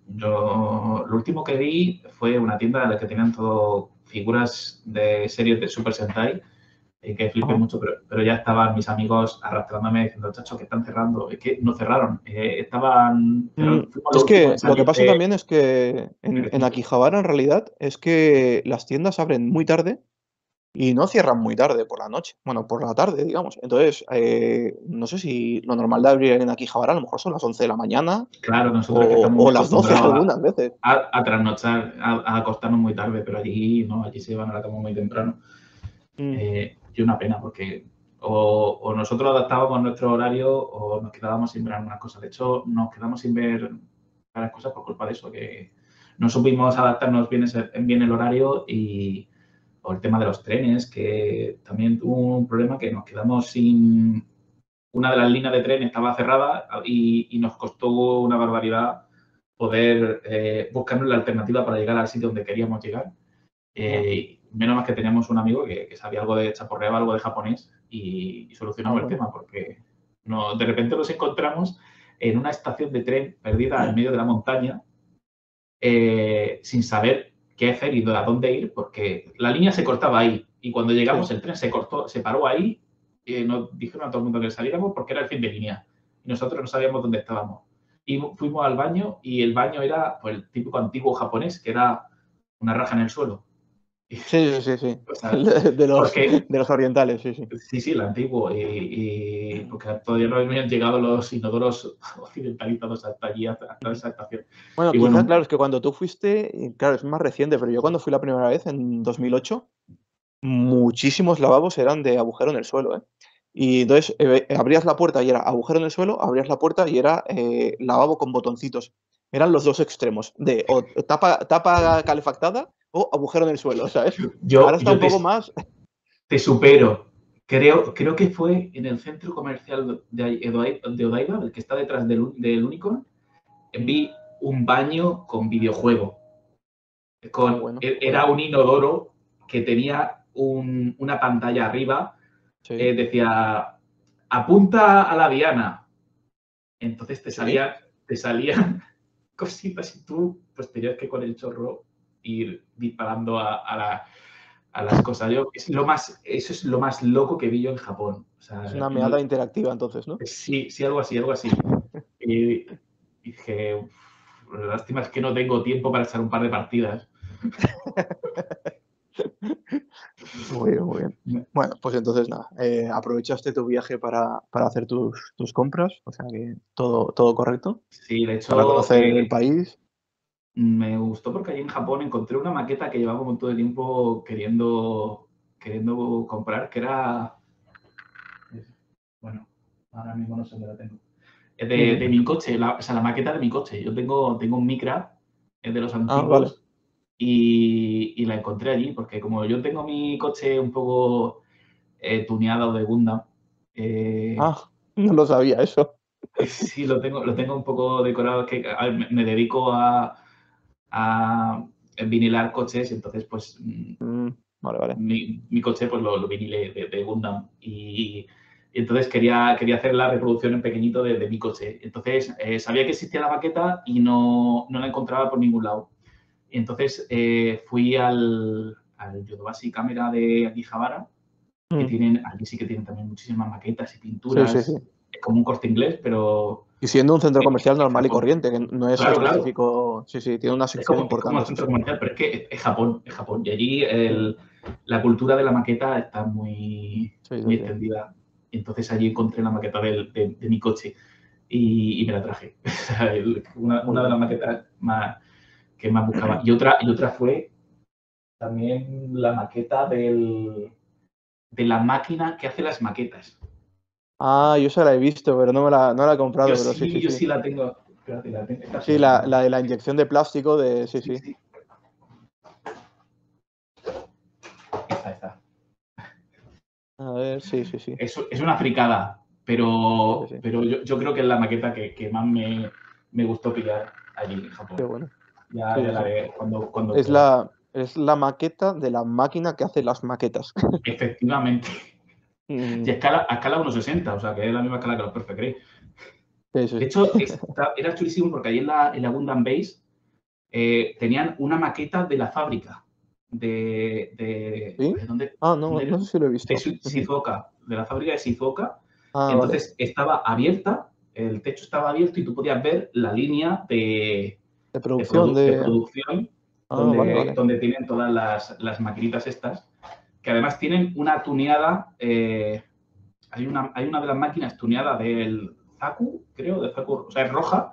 lo último que vi fue una tienda en la que tenían todo figuras de series de Super Sentai que flipé ajá. mucho, pero ya estaban mis amigos arrastrándome diciendo, chacho, que están cerrando. Es que no cerraron, estaban cerrando. Fuimos lo Es último que en lo que salir pasa también es que de en Recinto. Akihabara, en realidad, es que las tiendas abren muy tarde y no cierran muy tarde por la noche, bueno, por la tarde, digamos. Entonces, no sé si lo normal de abrir en Akihabara a lo mejor son las 11 de la mañana Claro, nosotros que estamos muy o las 12 acostumbrados algunas veces. a trasnochar, a acostarnos muy tarde, pero allí no, allí se van a la cama muy temprano. Mm, Y una pena porque o nosotros adaptábamos nuestro horario o nos quedábamos sin ver algunas cosas. De hecho, nos quedamos sin ver varias cosas por culpa de eso, que no supimos adaptarnos bien el horario o el tema de los trenes, que también tuvo un problema que nos quedamos sin... Una de las líneas de tren estaba cerrada y nos costó una barbaridad poder buscarnos la alternativa para llegar al sitio donde queríamos llegar. ya. Menos mal que teníamos un amigo que sabía algo de chaporreaba algo de japonés y Ah, solucionamos el bueno. tema, porque no, de repente nos encontramos en una estación de tren perdida en medio de la montaña, sin saber qué hacer y a dónde ir, porque la línea se cortaba ahí. Y cuando llegamos, Sí. el tren se cortó, se paró ahí, y nos dijeron a todo el mundo que saliéramos porque era el fin de línea. Y nosotros no sabíamos dónde estábamos. Y fuimos al baño y el baño era pues, el típico antiguo japonés, que era una raja en el suelo. Sí, sí, sí, sí. O sea, De porque los orientales, sí, sí. sí, sí, el antiguo, y porque todavía no habían llegado los inodoros occidentalizados hasta allí, hasta Ujú. esa estación. Bueno, Y quizá, bueno, claro, es que cuando tú fuiste, claro, es más reciente, pero yo cuando fui la primera vez, en 2008, muchísimos lavabos eran de agujero en el suelo, ¿eh? Y entonces, abrías la puerta y era agujero en el suelo, abrías la puerta y era, lavabo con botoncitos. Eran los 2 extremos, de o tapa calefactada o agujero en el suelo, ¿sabes? Ahora está yo un poco más. te supero. Creo que fue en el centro comercial de Odaiba, el que está detrás del Unicorn, Mm, vi un baño con videojuego. ah, bueno, Era joder, un inodoro que tenía una pantalla arriba, sí. decía, apunta a la diana. Entonces ¿Sí? te salían cositas y tú pues tenías que con el chorro ir disparando a las cosas. Eso es lo más loco que vi yo en Japón. O Es sea, una meada interactiva entonces, ¿no? sí, sí, algo así, algo así. Y dije, lástima es que no tengo tiempo para echar un par de partidas. Muy bien, muy bien. Bueno, pues entonces nada, aprovechaste tu viaje para hacer tus compras, o sea que todo correcto, Sí, de para hecho, conocer el país. me gustó porque allí en Japón encontré una maqueta que llevaba un montón de tiempo queriendo comprar, que era, bueno, ahora mismo no sé dónde la tengo. Ujú. De mi coche, o sea, la maqueta de mi coche. Yo tengo un Micra, es de los Ah, vale. antiguos, y la encontré allí, porque como yo tengo mi coche un poco tuneado de Gundam, eh, Ah, no lo sabía eso. sí, lo tengo un poco decorado, que a ver, me dedico a vinilar coches, entonces pues Vale, vale. mi coche pues lo vinilé de Gundam y entonces quería hacer la reproducción en pequeñito de mi coche. Entonces sabía que existía la maqueta y no la encontraba por ningún lado. Y entonces fui al Yodobashi Cámara de Akihabara, que Mm, allí sí que tienen también muchísimas maquetas y sí, sí, sí. pinturas. Es como un Corte Inglés, pero Y siendo un centro en comercial normal y Japón. corriente, que no es Claro, el claro. típico. Sí, sí, tiene una sección Es como importante, el eso centro sí. comercial, pero es que es Japón, es Japón. Y allí Mm, la cultura de la maqueta está sí, sí, muy sí. extendida. Entonces allí encontré la maqueta de mi coche y me la traje. Muy Una de las bien. maquetas que más buscaba. Y otra fue también la maqueta de la máquina que hace las maquetas. Ah, yo esa la he visto, pero no la he comprado, pero sí, sí, Yo sí. sí la tengo. Espérate, esta sí Sí, la la tengo. de la inyección de plástico de. Sí, Sí, sí. sí. Esta. A ver, sí, sí, sí. Es una fricada, Sí, sí, sí. pero yo creo que es la maqueta que más me gustó pillar allí en Qué Japón. bueno. Ya, Sí, ya sí, la sí. haré cuando Es pueda. la maqueta de la máquina que hace las maquetas. Efectivamente. Mm, Y a escala 1,60, o sea, que es la misma escala que los Perfect Grey. sí, sí. De hecho, era chulísimo porque allí en la Gundam Base tenían una maqueta de la fábrica ¿Sí? ¿dónde, Ah, no, dónde no era? sé si lo he De visto. Ujú. Shizuoka, de la fábrica de Shizuoka. Ah, vale. Entonces estaba abierta, el techo estaba abierto y tú podías ver la línea De producción de de. producción Ah, vale, vale. donde tienen todas las maquinitas estas, que además tienen una tuneada, hay una de las máquinas tuneada del Zaku, creo, de Zaku, o sea, es roja,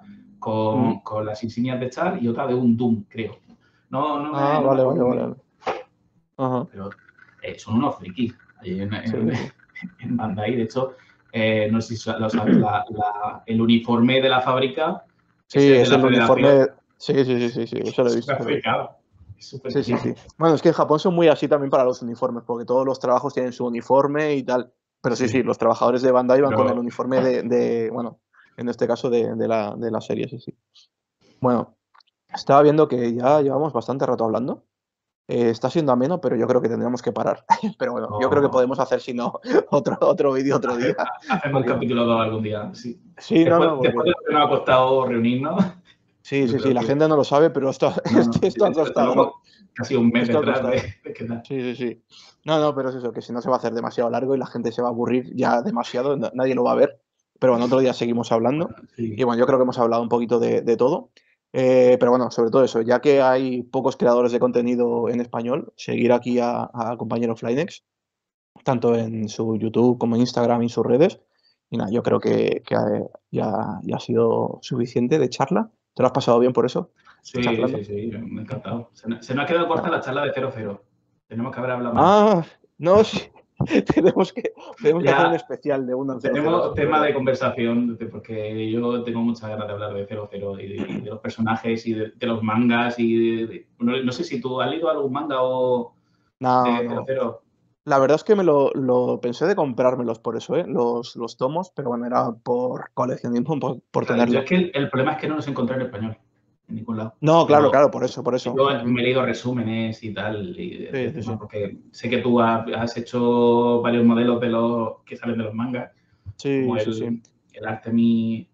con las insignias de Char y otra de un Doom, creo. No me Vale, acuerdo vale, muy vale, bien. vale. Ajá. Pero son unos frikis ahí Sí, sí. en Bandai. De hecho, no sé si lo sabes, el uniforme de la fábrica es Sí, el de es la el Federación. uniforme. Sí, sí, sí, sí, sí, eso lo he Es visto, súper eso lo he visto. fricado. Es súper Sí, sí, friki. sí. Bueno, es que en Japón son muy así también para los uniformes, porque todos los trabajos tienen su uniforme y tal. Pero sí, sí, Sí, los trabajadores de Bandai van con el pero uniforme bueno, en este caso de la serie, sí, sí. Bueno, estaba viendo que ya llevamos bastante rato hablando. Está siendo ameno, pero yo creo que tendremos que parar. Pero bueno, yo creo que no, podemos hacer, si no, otro vídeo otro día. hacemos un Porque, capítulo 2 algún día. Sí. sí, no, Después, no, después porque de lo que nos ha costado reunirnos, sí, yo sí, sí, creo la que gente no lo sabe, pero no, no, sí, esto ha costado. llevamos casi un mes Esto ha detrás costado. de qué tal. Sí, sí, sí. No, no, pero es eso, que si no se va a hacer demasiado largo y la gente se va a aburrir ya demasiado, nadie lo va a ver. Pero bueno, otro día seguimos hablando. Y Sí, bueno, yo creo que hemos hablado un poquito de todo. Pero bueno, sobre todo eso, ya que hay pocos creadores de contenido en español, seguir aquí a compañero Flynex, tanto en su YouTube como en Instagram y sus redes. Y nada, yo creo que ya ha sido suficiente de charla. ¿Te lo has pasado bien por eso? sí, sí, Charlando. sí, me ha encantado. Se nos ha quedado corta Nada. la charla de 00. Tenemos que haber hablado más. Ah, no, sí. Tenemos que, tenemos que hacer un Ya especial de 1-0-0, tenemos sí, es tema verdad. de conversación, porque yo tengo muchas ganas de hablar de 00 y de los personajes y de los mangas. No sé si tú has leído algún manga o No, de no. 00. La verdad es que lo pensé de comprármelos por eso, ¿eh? Los tomos, pero bueno, era por coleccionismo, por Claro, yo es tenerlo. que el problema es que no los encontré en español, en ningún lado. No, claro, Pero claro, por eso, por eso. yo Ujú. me he leído resúmenes y tal Sí, del sí, tema, sí. porque sé que tú has hecho varios modelos de los que salen de los mangas, como Sí, sí, sí. el Artemis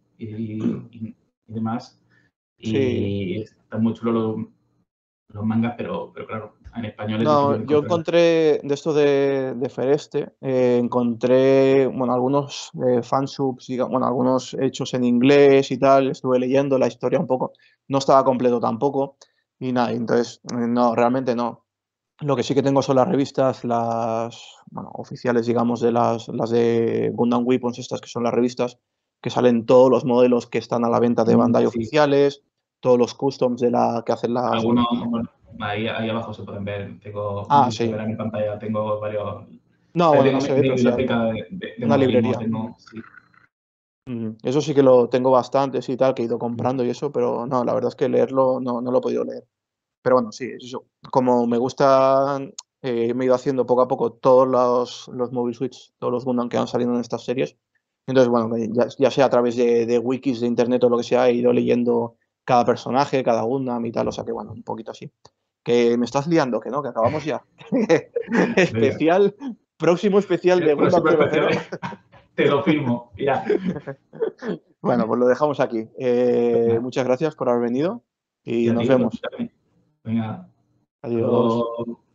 y demás. Sí. Y están muy chulos los mangas, pero claro, en español es difícil No, de yo encontrar. encontré de esto de Fereste, encontré, bueno, algunos fansubs, bueno, algunos hechos en inglés y tal, estuve leyendo la historia un poco, no estaba completo tampoco, y nada, entonces, no, realmente no. Lo que sí que tengo son las revistas, bueno, oficiales, digamos, las de Gundam Weapons, estas que son las revistas, que salen todos los modelos que están a la venta de Bandai Sí, oficiales, todos los customs que hacen algunos, bueno, ahí abajo se pueden ver. No sé si se Sí. verá en pantalla, tengo varios. No, bueno, no Tengo se ve, mi pero sí hay biblioteca de una modelismo, librería. tengo, sí. Eso sí que lo tengo bastantes y tal, que he ido comprando y eso, pero no, la verdad es que leerlo no lo he podido leer. Pero bueno, sí, es eso. Como me gustan, me he ido haciendo poco a poco todos los Mobile Suits, todos los Gundam que han salido en estas series. Entonces, bueno, ya sea a través de wikis de internet o lo que sea, he ido leyendo cada personaje, cada Gundam y tal, o sea que bueno, un poquito así. Que me estás liando, que no, que acabamos ya. Venga, Especial, próximo especial de el Gundam próximo 00. especial te lo firmo. Ya. Bueno, pues lo dejamos aquí. Venga, Muchas gracias por haber venido y y a nos ti por vemos. invitarme. Venga, hasta Adiós. luego.